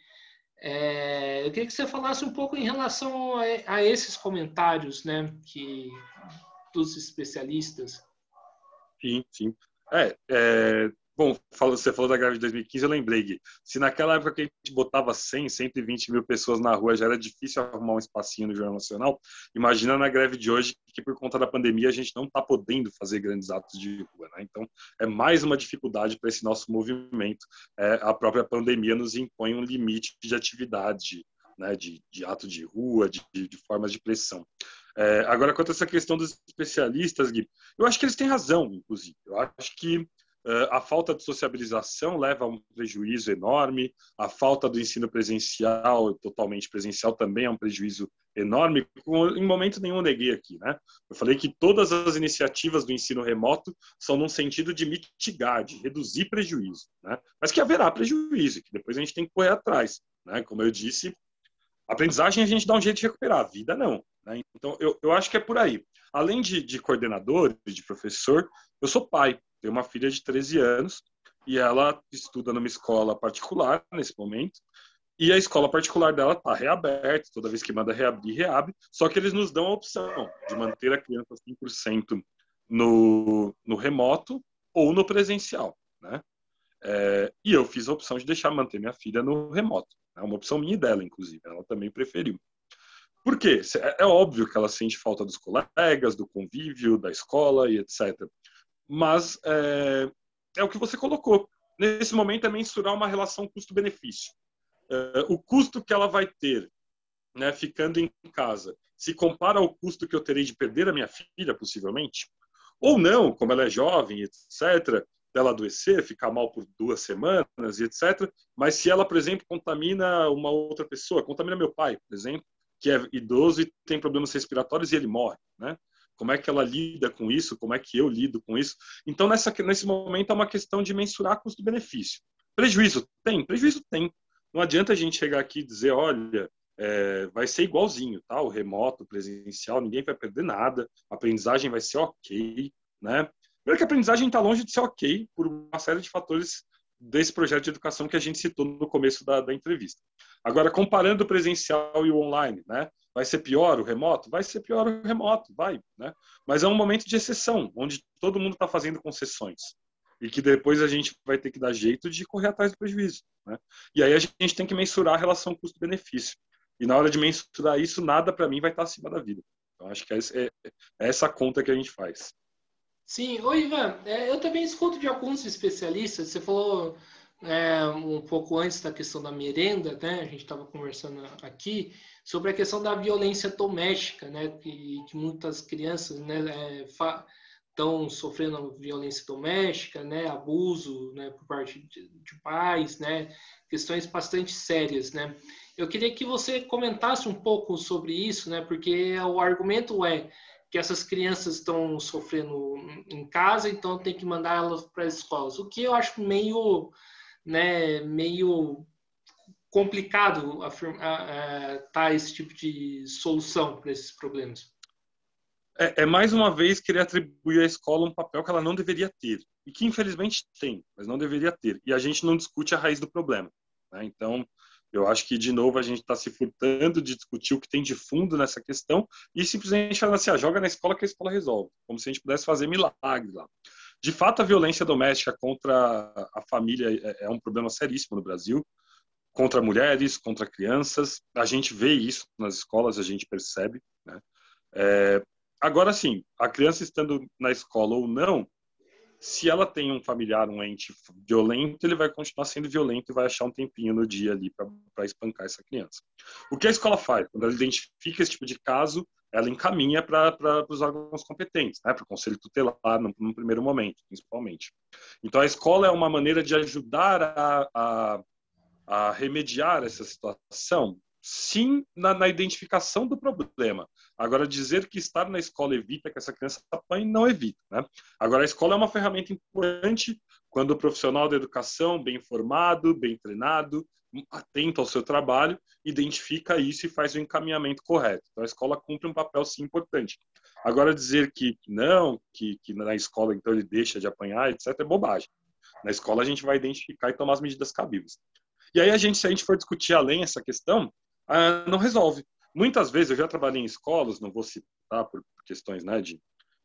É, eu queria que você falasse um pouco em relação a, a esses comentários, né, que, dos especialistas. Sim, sim. É, é, Bom, você falou da greve de dois mil e quinze, eu lembrei, Gui. Se naquela época que a gente botava cem, cento e vinte mil pessoas na rua já era difícil arrumar um espacinho no Jornal Nacional, imagina na greve de hoje que por conta da pandemia a gente não está podendo fazer grandes atos de rua, né? Então é mais uma dificuldade para esse nosso movimento. É, a própria pandemia nos impõe um limite de atividade, né? de, de ato de rua, de, de formas de pressão. É, agora, quanto a essa questão dos especialistas, Gui, eu acho que eles têm razão, inclusive. Eu acho que Uh, a falta de sociabilização leva a um prejuízo enorme, a falta do ensino presencial, totalmente presencial, também é um prejuízo enorme. Em momento nenhum eu neguei aqui, né? Eu falei que todas as iniciativas do ensino remoto são num sentido de mitigar, de reduzir prejuízo, né? Mas que haverá prejuízo, que depois a gente tem que correr atrás, né? Como eu disse, a aprendizagem a gente dá um jeito de recuperar, a vida não, né? Então, eu, eu acho que é por aí. Além de, de coordenador, de professor, eu sou pai. Tenho uma filha de treze anos e ela estuda numa escola particular nesse momento. E a escola particular dela está reaberta, toda vez que manda reabrir, reabre. Só que eles nos dão a opção de manter a criança cem por cento no, no remoto ou no presencial, né? É, e eu fiz a opção de deixar manter minha filha no remoto. É uma opção minha e dela, inclusive. Ela também preferiu. Por quê? É óbvio que ela sente falta dos colegas, do convívio, da escola e etcétera. Mas é, é o que você colocou. Nesse momento é mensurar uma relação custo-benefício. É, o custo que ela vai ter, né, ficando em casa se compara ao custo que eu terei de perder a minha filha, possivelmente, ou não, como ela é jovem, etcétera, dela adoecer, ficar mal por duas semanas e etcétera. Mas se ela, por exemplo, contamina uma outra pessoa, contamina meu pai, por exemplo, que é idoso e tem problemas respiratórios e ele morre, né? Como é que ela lida com isso? Como é que eu lido com isso? Então, nessa, nesse momento, é uma questão de mensurar custo-benefício. Prejuízo? Tem. Prejuízo tem. Não adianta a gente chegar aqui e dizer, olha, é, vai ser igualzinho, tá? O remoto, o presencial, ninguém vai perder nada, a aprendizagem vai ser ok, né? Primeiro que a aprendizagem está longe de ser ok por uma série de fatores desse projeto de educação que a gente citou no começo da, da entrevista. Agora, comparando o presencial e o online, né? Vai ser pior o remoto? Vai ser pior o remoto, vai, né? Mas é um momento de exceção, onde todo mundo está fazendo concessões e que depois a gente vai ter que dar jeito de correr atrás do prejuízo, né? E aí a gente tem que mensurar a relação custo-benefício. E na hora de mensurar isso, nada para mim vai estar acima da vida. Então, acho que é, é, é essa conta que a gente faz. Sim, oi Ivan, é, eu também escuto de alguns especialistas, você falou é, um pouco antes da questão da merenda, né? A gente estava conversando aqui sobre a questão da violência doméstica, né? Que, que muitas crianças, né, estão é, sofrendo violência doméstica, né? Abuso, né, por parte de, de pais, né? Questões bastante sérias, né? Eu queria que você comentasse um pouco sobre isso, né? Porque o argumento é que essas crianças estão sofrendo em casa, então tem que mandar elas para as escolas. O que eu acho meio, né, meio complicado afirmar esse tipo de solução para esses problemas. É, é mais uma vez querer atribuir à escola um papel que ela não deveria ter e que infelizmente tem, mas não deveria ter. E a gente não discute a raiz do problema, né? Então, eu acho que, de novo, a gente está se furtando de discutir o que tem de fundo nessa questão e simplesmente falando assim, ah, joga na escola que a escola resolve, como se a gente pudesse fazer milagre lá. De fato, a violência doméstica contra a família é um problema seríssimo no Brasil, contra mulheres, contra crianças. A gente vê isso nas escolas, a gente percebe, né? É, agora, sim, a criança estando na escola ou não, se ela tem um familiar, um ente violento, ele vai continuar sendo violento e vai achar um tempinho no dia ali para espancar essa criança. O que a escola faz? Quando ela identifica esse tipo de caso, ela encaminha para os órgãos competentes, né? Para o conselho tutelar, no, no primeiro momento, principalmente. Então, a escola é uma maneira de ajudar a, a, a remediar essa situação, sim, na, na identificação do problema. Agora, dizer que estar na escola evita que essa criança apanhe, não evita, né? Agora, a escola é uma ferramenta importante quando o profissional da educação, bem formado, bem treinado, atento ao seu trabalho, identifica isso e faz o encaminhamento correto. Então, a escola cumpre um papel, sim, importante. Agora, dizer que não, que, que na escola, então, ele deixa de apanhar, etcétera, é bobagem. Na escola, a gente vai identificar e tomar as medidas cabíveis. E aí, a gente, se a gente for discutir além essa questão, ah, não resolve. Muitas vezes, eu já trabalhei em escolas, não vou citar por questões, né, de,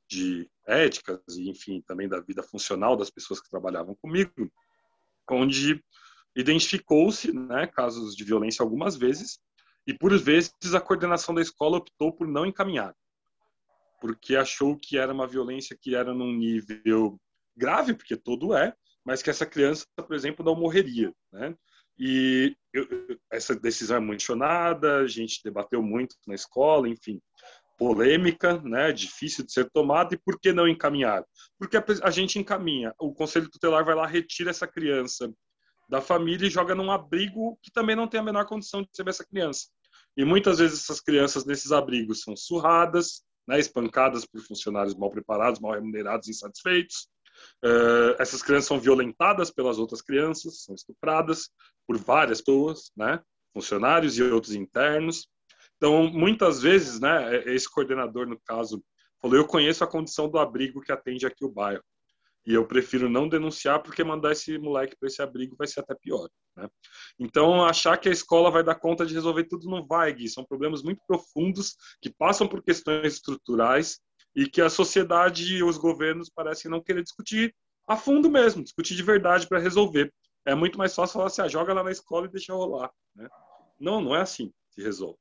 de éticas e, enfim, também da vida funcional das pessoas que trabalhavam comigo, onde identificou-se, né, casos de violência algumas vezes, e por vezes a coordenação da escola optou por não encaminhar, porque achou que era uma violência que era num nível grave, porque todo é, mas que essa criança, por exemplo, não morreria, né? E eu, essa decisão é muito questionada, a gente debateu muito na escola, enfim, polêmica, né, difícil de ser tomada, e por que não encaminhar? Porque a, a gente encaminha, o Conselho Tutelar vai lá, retira essa criança da família e joga num abrigo que também não tem a menor condição de receber essa criança. E muitas vezes essas crianças nesses abrigos são surradas, né, espancadas por funcionários mal preparados, mal remunerados, insatisfeitos. Uh, essas crianças são violentadas pelas outras crianças, são estupradas por várias pessoas, né, funcionários e outros internos. Então, muitas vezes, né, esse coordenador, no caso, falou, eu conheço a condição do abrigo que atende aqui o bairro, e eu prefiro não denunciar, porque mandar esse moleque para esse abrigo vai ser até pior, né? Então, achar que a escola vai dar conta de resolver tudo não vai, Gui. São problemas muito profundos que passam por questões estruturais e que a sociedade e os governos parecem não querer discutir a fundo mesmo, discutir de verdade para resolver. É muito mais fácil falar assim, ah, joga lá na escola e deixa rolar, né? Não, não é assim que resolve.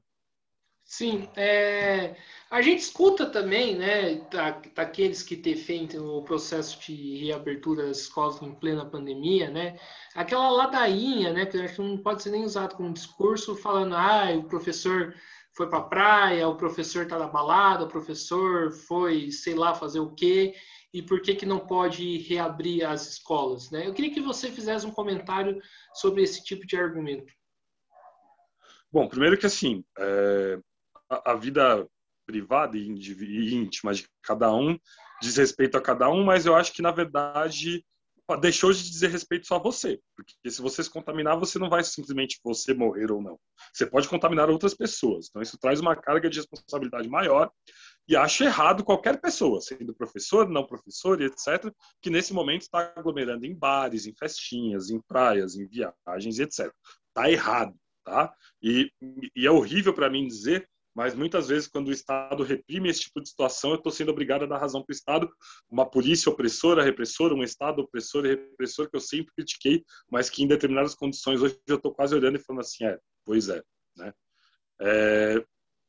Sim, é, a gente escuta também, né, da, daqueles que defendem o processo de reabertura das escolas em plena pandemia, né, aquela ladainha, né, que eu acho que não pode ser nem usado como discurso, falando, ah, o professor foi para a praia, o professor está na balada, o professor foi, sei lá, fazer o quê, e por que que não pode reabrir as escolas, né? Eu queria que você fizesse um comentário sobre esse tipo de argumento. Bom, primeiro que assim, é... a vida privada e íntima de cada um diz respeito a cada um, mas eu acho que, na verdade, deixou de dizer respeito só a você. Porque se você se contaminar, você não vai simplesmente você morrer ou não. Você pode contaminar outras pessoas. Então, isso traz uma carga de responsabilidade maior e acho errado qualquer pessoa, sendo professor, não professor, etcétera, que nesse momento está aglomerando em bares, em festinhas, em praias, em viagens, etcétera. Está errado, tá? E, e é horrível para mim dizer, mas muitas vezes, quando o Estado reprime esse tipo de situação, eu estou sendo obrigado a dar razão para o Estado, uma polícia opressora, repressora, um Estado opressor e repressor que eu sempre critiquei, mas que em determinadas condições, hoje eu estou quase olhando e falando assim, é, pois é, né? É...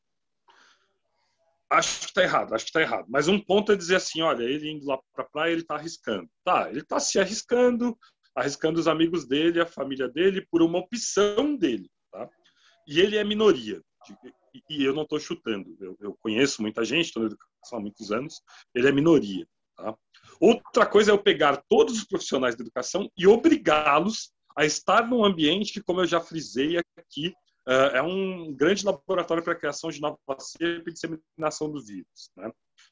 Acho que está errado, acho que está errado. Mas um ponto é dizer assim, olha, ele indo lá para a praia, ele está arriscando. Tá, ele está se arriscando, arriscando os amigos dele, a família dele, por uma opção dele, tá? E ele é minoria. E eu não estou chutando, eu, eu conheço muita gente, estou na educação há muitos anos, ele é minoria. Tá? Outra coisa é eu pegar todos os profissionais da educação e obrigá-los a estar num ambiente que, como eu já frisei aqui, uh, é um grande laboratório para a criação de nova cepa e disseminação do vírus. Né?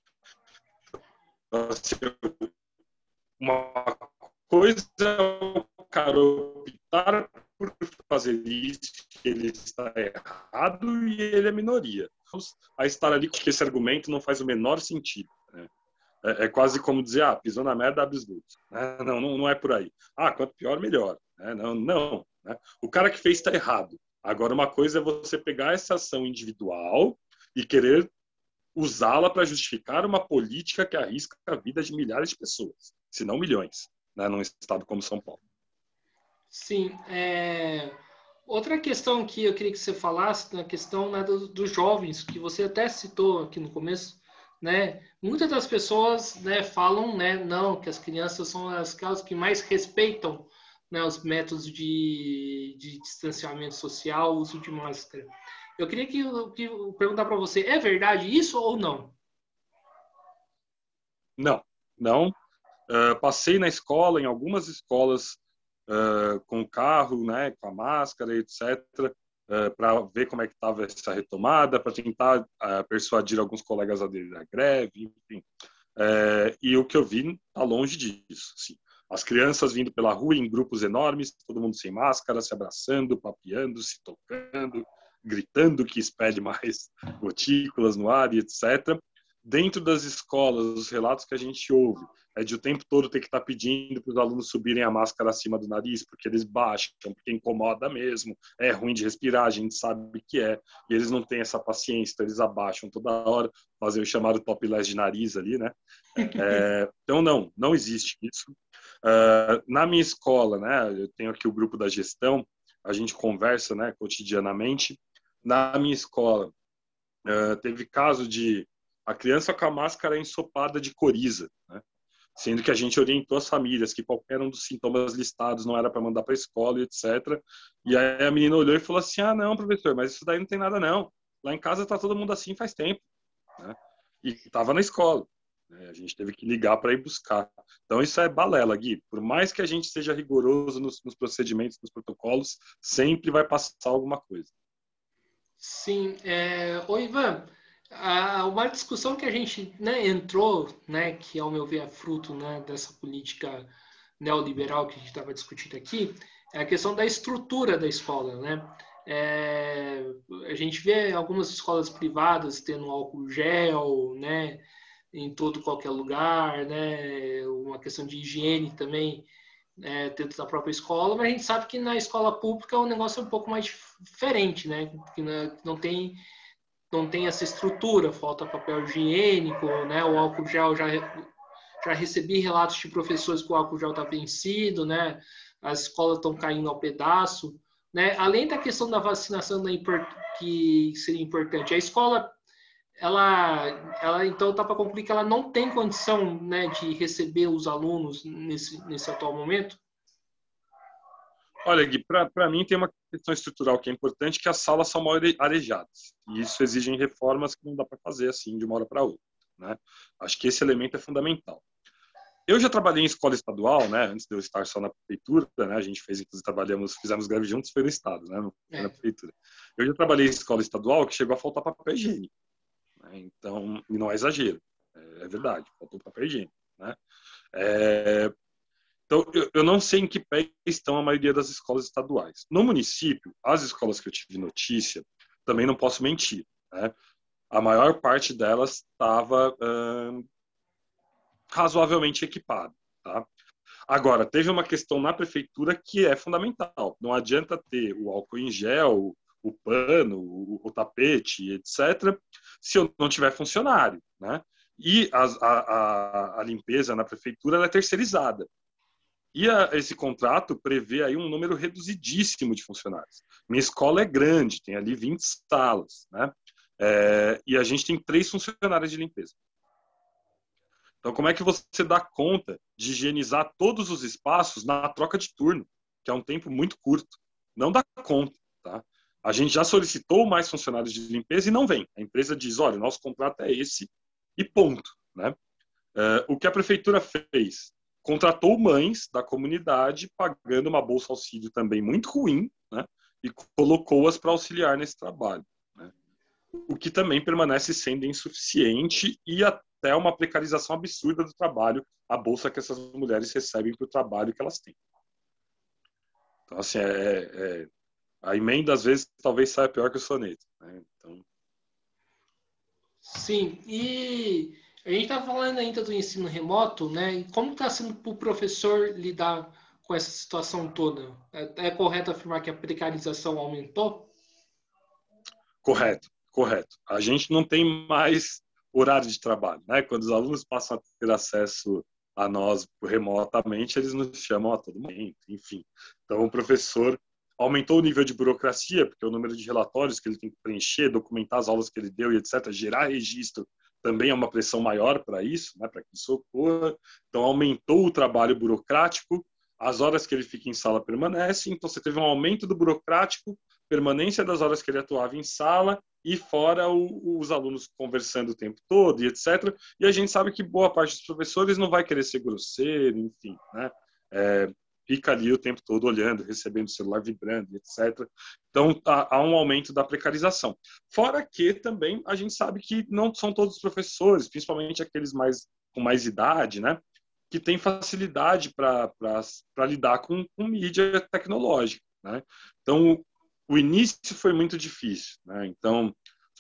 Uma coisa é o cara optar por fazer isso, que ele está errado e ele é minoria. A estar ali com esse argumento não faz o menor sentido. Né? É, é quase como dizer, ah, pisou na merda, abre os dutos. Né? Não, não, não é por aí. Ah, quanto pior, melhor. Né? Não, não. Né? O cara que fez está errado. Agora, uma coisa é você pegar essa ação individual e querer usá-la para justificar uma política que arrisca a vida de milhares de pessoas, se não milhões, né, num estado como São Paulo. Sim, é... outra questão que eu queria que você falasse, na questão, né, dos, dos jovens, que você até citou aqui no começo, né? Muitas das pessoas, né, falam, né, não, que as crianças são as que mais respeitam, né, os métodos de, de distanciamento social, uso de máscara. Eu queria que, que perguntar para você, é verdade isso ou não? Não, não. Uh, passei na escola, em algumas escolas, uh, com o carro, né, com a máscara, etcétera, uh, para ver como é que estava essa retomada, para tentar uh, persuadir alguns colegas a aderir à greve, enfim. Uh, e o que eu vi está longe disso. Assim. As crianças vindo pela rua em grupos enormes, todo mundo sem máscara, se abraçando, papeando, se tocando, gritando que expele mais gotículas no ar, e etcétera. dentro das escolas, os relatos que a gente ouve é de o tempo todo ter que estar pedindo para os alunos subirem a máscara acima do nariz, porque eles baixam, porque incomoda mesmo, é ruim de respirar, a gente sabe que é, e eles não têm essa paciência, então eles abaixam toda hora, fazer o chamado topless de nariz ali, né? É, então, não, não existe isso. Uh, na minha escola, né, eu tenho aqui o grupo da gestão, a gente conversa, né, cotidianamente. Na minha escola, uh, teve caso de a criança com a máscara ensopada de coriza, né? Sendo que a gente orientou as famílias que qualquer um dos sintomas listados não era para mandar para a escola, etcétera. E aí a menina olhou e falou assim, ah, não, professor, mas isso daí não tem nada não. Lá em casa está todo mundo assim faz tempo, né? E estava na escola. Né? A gente teve que ligar para ir buscar. Então isso é balela, Gui. Por mais que a gente seja rigoroso nos, nos procedimentos, nos protocolos, sempre vai passar alguma coisa. Sim. É... Ô, Ivan, a, uma discussão que a gente, né, entrou, né, que ao meu ver é fruto, né, dessa política neoliberal que a gente estava discutindo aqui, é a questão da estrutura da escola, né? É, a gente vê algumas escolas privadas tendo álcool gel, né, em todo qualquer lugar, né, uma questão de higiene também, é, dentro da própria escola, mas a gente sabe que na escola pública o negócio é um pouco mais diferente, né, que não tem não tem essa estrutura, falta papel higiênico, né? O álcool gel, já, já recebi relatos de professores que o álcool gel está vencido, né? As escolas estão caindo ao pedaço, né? Além da questão da vacinação da que seria importante, a escola, ela, ela então está para concluir que ela não tem condição, né, de receber os alunos nesse, nesse atual momento. Olha, Gui, para mim tem uma questão estrutural que é importante, que as salas são mal arejadas. E isso exige reformas que não dá para fazer assim de uma hora para outra. Né? Acho que esse elemento é fundamental. Eu já trabalhei em escola estadual, né? Antes de eu estar só na prefeitura, né? A gente fez, inclusive, trabalhamos, fizemos greve juntos, foi no estado, né? Não foi na prefeitura. Eu já trabalhei em escola estadual que chegou a faltar papel higiênico. Né? Então, e não é exagero, é verdade, faltou papel higiênico, né? É, Então, eu, eu não sei em que pé estão a maioria das escolas estaduais. No município, as escolas que eu tive notícia, também não posso mentir, né? A maior parte delas estava hum, razoavelmente equipada, tá? Agora, teve uma questão na prefeitura que é fundamental. Não adianta ter o álcool em gel, o pano, o, o tapete, etcétera, se eu não tiver funcionário, né? E a, a, a limpeza na prefeitura ela é terceirizada. E a, esse contrato prevê aí um número reduzidíssimo de funcionários. Minha escola é grande, tem ali vinte salas, né? É, e a gente tem três funcionários de limpeza. Então, como é que você dá conta de higienizar todos os espaços na troca de turno, que é um tempo muito curto? Não dá conta, tá? A gente já solicitou mais funcionários de limpeza e não vem. A empresa diz, olha, o nosso contrato é esse e ponto, né? É, o que a prefeitura fez? Contratou mães da comunidade, pagando uma bolsa auxílio também muito ruim, né? E colocou-as para auxiliar nesse trabalho, né? O que também permanece sendo insuficiente e até uma precarização absurda do trabalho, a bolsa que essas mulheres recebem para o trabalho que elas têm. Então, assim, é, é, a emenda, às vezes, talvez saia pior que o soneto, né? Então... Sim, e a gente está falando ainda do ensino remoto, né? E como está sendo para o professor lidar com essa situação toda? É, é correto afirmar que a precarização aumentou? Correto, correto. A gente não tem mais horário de trabalho, né? Quando os alunos passam a ter acesso a nós remotamente, eles nos chamam a todo momento, enfim. Então, o professor aumentou o nível de burocracia, porque o número de relatórios que ele tem que preencher, documentar as aulas que ele deu e etcétera, gerar registro também é uma pressão maior para isso, né? Para que isso ocorra. Então, aumentou o trabalho burocrático, as horas que ele fica em sala permanecem, então você teve um aumento do burocrático, permanência das horas que ele atuava em sala e fora o, os alunos conversando o tempo todo e etcétera. E a gente sabe que boa parte dos professores não vai querer ser grosseiro, enfim, né? É, fica ali o tempo todo olhando, recebendo o celular vibrando, etcétera. Então, há, há um aumento da precarização. Fora que também a gente sabe que não são todos os professores, principalmente aqueles mais com mais idade, né? Que têm facilidade para lidar com, com mídia tecnológica, né? Então, o início foi muito difícil, né? Então, os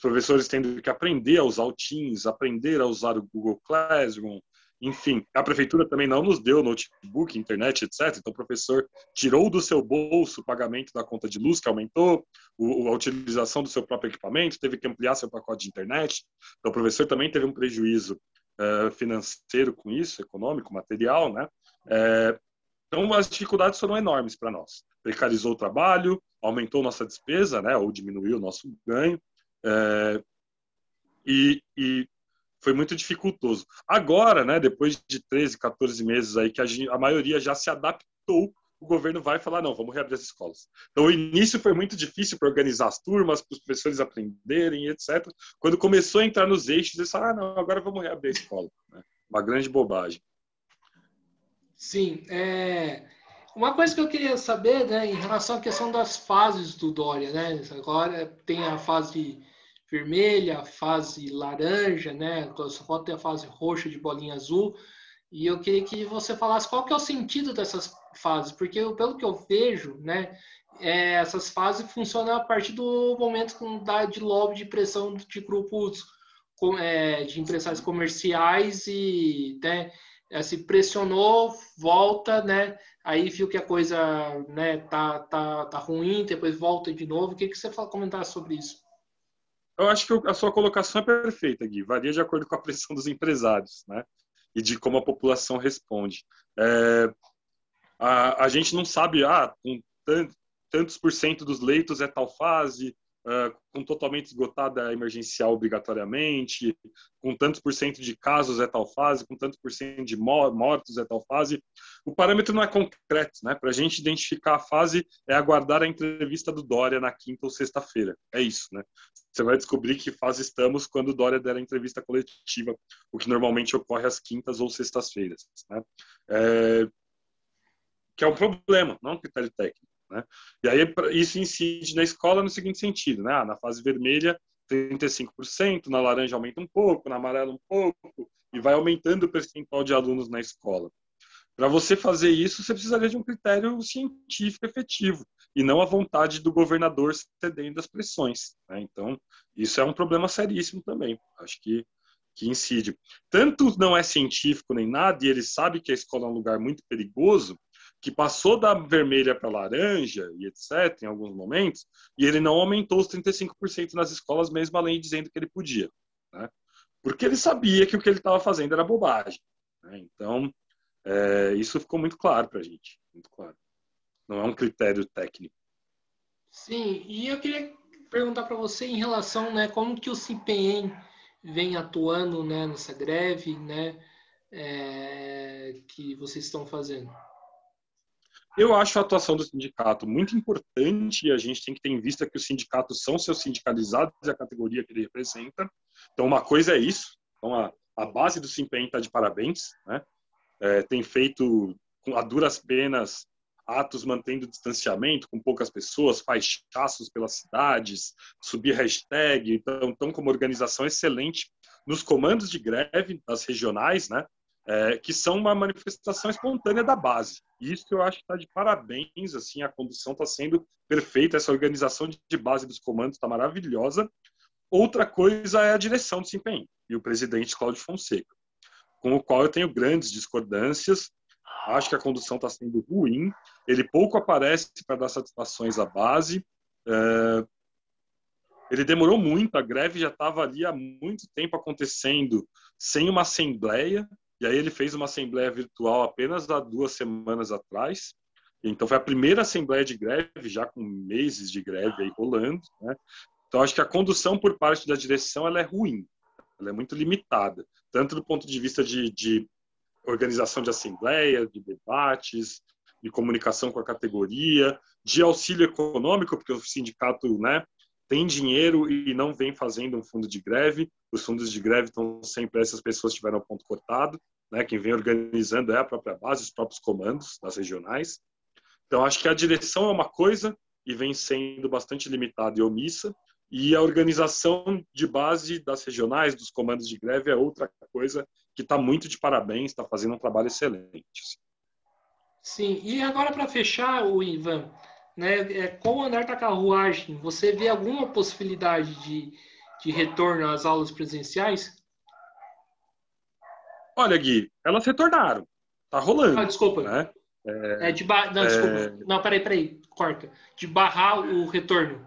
professores tendo que aprender a usar o Teams, aprender a usar o Google Classroom, enfim. A prefeitura também não nos deu notebook, internet, etcétera. Então, o professor tirou do seu bolso o pagamento da conta de luz, que aumentou, a utilização do seu próprio equipamento, teve que ampliar seu pacote de internet. Então, o professor também teve um prejuízo uh, financeiro com isso, econômico, material, né? É, então, as dificuldades foram enormes para nós. Precarizou o trabalho, aumentou nossa despesa, né? Ou diminuiu o nosso ganho. É, e, e foi muito dificultoso. Agora, né, depois de treze, quatorze meses aí que a, gente, a maioria já se adaptou, o governo vai falar, não, vamos reabrir as escolas. Então, o início foi muito difícil para organizar as turmas, para os professores aprenderem, etcétera. Quando começou a entrar nos eixos, eles falaram, ah, não, agora vamos reabrir a escola. Uma grande bobagem. Sim, é... uma coisa que eu queria saber, né, em relação à questão das fases do Dória, né? Agora tem a fase vermelha, a fase laranja, né? Só pode ter a fase roxa de bolinha azul. E eu queria que você falasse qual que é o sentido dessas fases, porque eu, pelo que eu vejo, né, é, essas fases funcionam a partir do momento que dá de lobby de pressão de grupos com, é, de empresários comerciais e, né, se pressionou, volta, né? Aí viu que a coisa, né, tá, tá, tá ruim, depois volta de novo. O que, que você fala, comentar sobre isso? Eu acho que a sua colocação é perfeita, Gui. Varia de acordo com a pressão dos empresários, né? E de como a população responde. É, a, a gente não sabe, ah, com tantos por cento dos leitos é tal fase, uh, com totalmente esgotada a emergencial obrigatoriamente, com tantos por cento de casos é tal fase, com tantos por cento de mortos é tal fase. O parâmetro não é concreto, né? Para a gente identificar a fase é aguardar a entrevista do Dória na quinta ou sexta-feira. É isso, né? Você vai descobrir que fase estamos quando o Dória der a entrevista coletiva, o que normalmente ocorre às quintas ou sextas-feiras, né? É, que é um problema, não um critério técnico, né? E aí isso incide na escola no seguinte sentido, né? Na fase vermelha, trinta e cinco por cento, na laranja aumenta um pouco, na amarela um pouco, e vai aumentando o percentual de alunos na escola. Para você fazer isso, você precisaria de um critério científico efetivo, e não a vontade do governador cedendo às pressões, né? Então, isso é um problema seríssimo também. Acho que que incide. Tanto não é científico nem nada, e ele sabe que a escola é um lugar muito perigoso, que passou da vermelha para laranja e etcétera em alguns momentos, e ele não aumentou os trinta e cinco por cento nas escolas, mesmo além de dizendo que ele podia, né? Porque ele sabia que o que ele estava fazendo era bobagem, né? Então, é, isso ficou muito claro para a gente, muito claro. Não é um critério técnico. Sim, e eu queria perguntar para você em relação, né, como que o C P E M vem atuando, né, nessa greve, né, é, que vocês estão fazendo. Eu acho a atuação do sindicato muito importante e a gente tem que ter em vista que os sindicatos são seus sindicalizados e a categoria que ele representa. Então, uma coisa é isso. Então, a, a base do Simpem está de parabéns, né? É, tem feito com, a duras penas atos mantendo distanciamento com poucas pessoas, faz chaços pelas cidades, subir hashtag. Então, estão como organização excelente nos comandos de greve das regionais, né? É, que são uma manifestação espontânea da base. Isso eu acho que está de parabéns, assim, a condução está sendo perfeita, essa organização de base dos comandos está maravilhosa. Outra coisa é a direção do Simpem e o presidente Cláudio Fonseca, com o qual eu tenho grandes discordâncias. Acho que a condução está sendo ruim, ele pouco aparece para dar satisfações à base. É, ele demorou muito, a greve já estava ali há muito tempo acontecendo sem uma assembleia. E aí ele fez uma assembleia virtual apenas há duas semanas atrás. Então foi a primeira assembleia de greve, já com meses de greve aí rolando, né? Então acho que a condução por parte da direção ela é ruim, ela é muito limitada, tanto do ponto de vista de, de organização de assembleia, de debates, de comunicação com a categoria, de auxílio econômico, porque o sindicato, né, tem dinheiro e não vem fazendo um fundo de greve. Os fundos de greve estão sempre, essas pessoas tiveram o ponto cortado, né? Quem vem organizando é a própria base, os próprios comandos das regionais. Então, acho que a direção é uma coisa e vem sendo bastante limitada e omissa, e a organização de base das regionais, dos comandos de greve, é outra coisa que está muito de parabéns, está fazendo um trabalho excelente. Sim, e agora para fechar, o Ivan, né, é, com o andar da carruagem, você vê alguma possibilidade de, de retorno às aulas presenciais? Olha, Gui, elas retornaram. Tá Ah, rolando, desculpa. né? É de ba... Não, É, desculpa. Não, peraí, peraí. Corta. De barrar o retorno.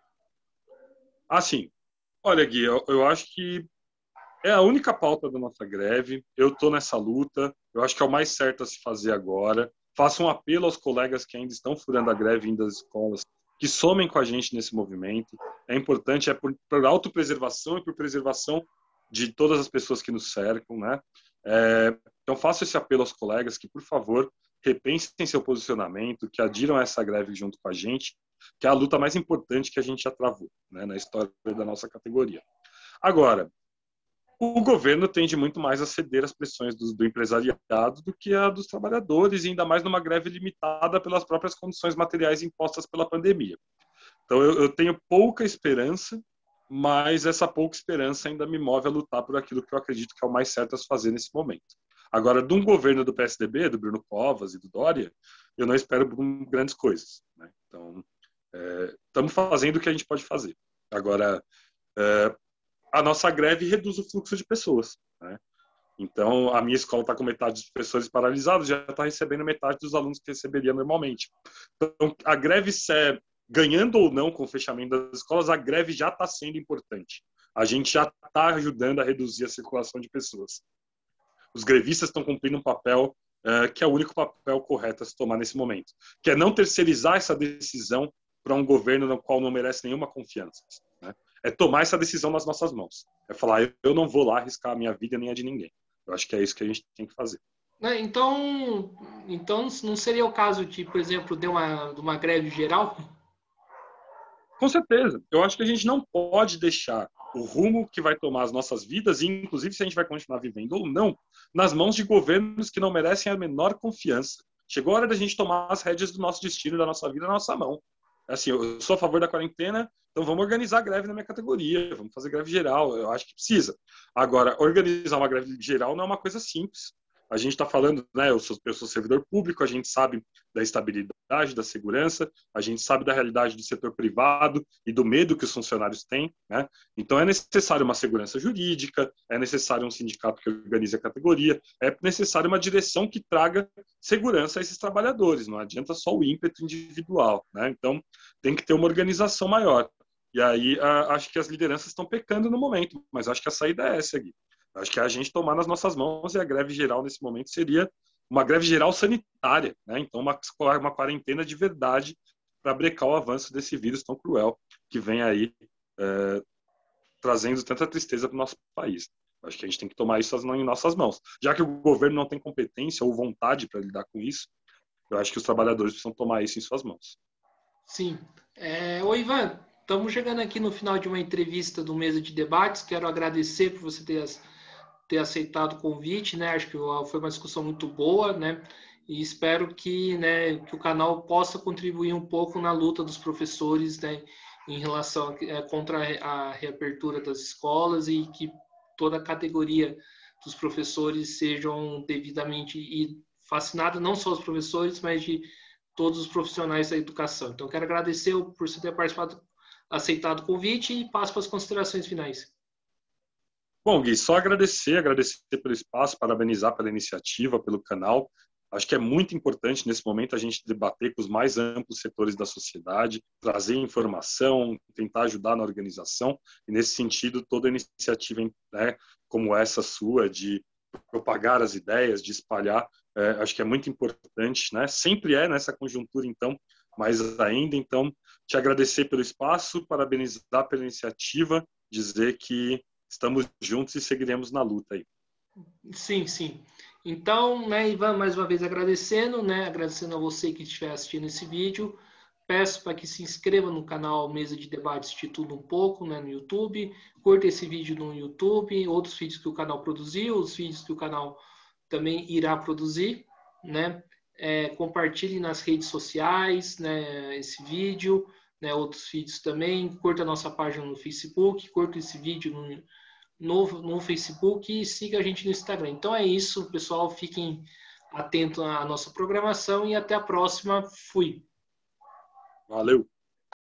assim, olha, Gui, eu, eu acho que é a única pauta da nossa greve. Eu estou nessa luta. Eu acho que é o mais certo a se fazer agora. Faço um apelo aos colegas que ainda estão furando a greve indo das escolas, que somem com a gente nesse movimento. É importante, é por, por autopreservação e por preservação de todas as pessoas que nos cercam, né? É, então faço esse apelo aos colegas que, por favor, repensem seu posicionamento, que adiram a essa greve junto com a gente, que é a luta mais importante que a gente já travou, né, na história da nossa categoria. Agora, o governo tende muito mais a ceder às pressões do, do empresariado do que a dos trabalhadores, e ainda mais numa greve limitada pelas próprias condições materiais impostas pela pandemia. Então, eu, eu tenho pouca esperança, mas essa pouca esperança ainda me move a lutar por aquilo que eu acredito que é o mais certo a se fazer nesse momento. Agora, de um governo do P S D B, do Bruno Covas e do Dória, eu não espero grandes coisas, né? Então, estamos é, fazendo o que a gente pode fazer. Agora, é, a nossa greve reduz o fluxo de pessoas, né? Então, a minha escola está com metade dos professores paralisados, já está recebendo metade dos alunos que receberia normalmente. Então, a greve, se, ganhando ou não com o fechamento das escolas, a greve já está sendo importante. A gente já está ajudando a reduzir a circulação de pessoas. Os grevistas estão cumprindo um papel uh, que é o único papel correto a se tomar nesse momento, que é não terceirizar essa decisão para um governo no qual não merece nenhuma confiança, né? É tomar essa decisão nas nossas mãos. É falar, eu não vou lá arriscar a minha vida nem a de ninguém. Eu acho que é isso que a gente tem que fazer. Então, então não seria o caso de, por exemplo, de uma, de uma greve geral? Com certeza. Eu acho que a gente não pode deixar o rumo que vai tomar as nossas vidas, e inclusive se a gente vai continuar vivendo ou não, nas mãos de governos que não merecem a menor confiança. Chegou a hora da gente tomar as rédeas do nosso destino, da nossa vida na nossa mão. Assim, eu sou a favor da quarentena, então vamos organizar a greve na minha categoria, vamos fazer greve geral, eu acho que precisa. Agora, organizar uma greve geral não é uma coisa simples. A gente está falando, né, eu sou, eu sou servidor público, a gente sabe da estabilidade, da segurança, a gente sabe da realidade do setor privado e do medo que os funcionários têm, né? Então é necessário uma segurança jurídica, é necessário um sindicato que organize a categoria, é necessário uma direção que traga segurança a esses trabalhadores, não adianta só o ímpeto individual, né? Então tem que ter uma organização maior. E aí a, acho que as lideranças estão pecando no momento, mas acho que a saída é essa aqui. Acho que é a gente tomar nas nossas mãos, e a greve geral nesse momento seria uma greve geral sanitária, né? Então uma, uma quarentena de verdade para brecar o avanço desse vírus tão cruel que vem aí é, trazendo tanta tristeza para o nosso país. Acho que a gente tem que tomar isso em nossas mãos. Já que o governo não tem competência ou vontade para lidar com isso, eu acho que os trabalhadores precisam tomar isso em suas mãos. Sim. É, ô Ivan, estamos chegando aqui no final de uma entrevista do Mesa de Debates. Quero agradecer por você ter, ter aceitado o convite, né? Acho que foi uma discussão muito boa, né? E espero que, né, que o canal possa contribuir um pouco na luta dos professores, né, em relação a, é, contra a reabertura das escolas, e que toda a categoria dos professores sejam devidamente vacinada, não só os professores, mas de todos os profissionais da educação. Então, quero agradecer por você ter participado, aceitado o convite, e passo para as considerações finais. Bom, Gui, só agradecer, agradecer pelo espaço, parabenizar pela iniciativa, pelo canal. Acho que é muito importante nesse momento a gente debater com os mais amplos setores da sociedade, trazer informação, tentar ajudar na organização, e nesse sentido toda iniciativa, né, como essa sua, de propagar as ideias, de espalhar, é, acho que é muito importante, né? Sempre é nessa conjuntura, então, mais ainda. Então, te agradecer pelo espaço, parabenizar pela iniciativa, dizer que estamos juntos e seguiremos na luta aí. Sim, sim. Então, né, Ivan, mais uma vez agradecendo, né, agradecendo a você que estiver assistindo esse vídeo. Peço para que se inscreva no canal Mesa de Debates de Tudo Um Pouco, né, no YouTube. Curta esse vídeo no YouTube, outros vídeos que o canal produziu, os vídeos que o canal também irá produzir, né? É, compartilhe nas redes sociais, né, esse vídeo, né, outros vídeos também. Curta a nossa página no Facebook, curta esse vídeo no, no, no Facebook e siga a gente no Instagram. Então é isso, pessoal. Fiquem atentos à nossa programação e até a próxima. Fui! Valeu!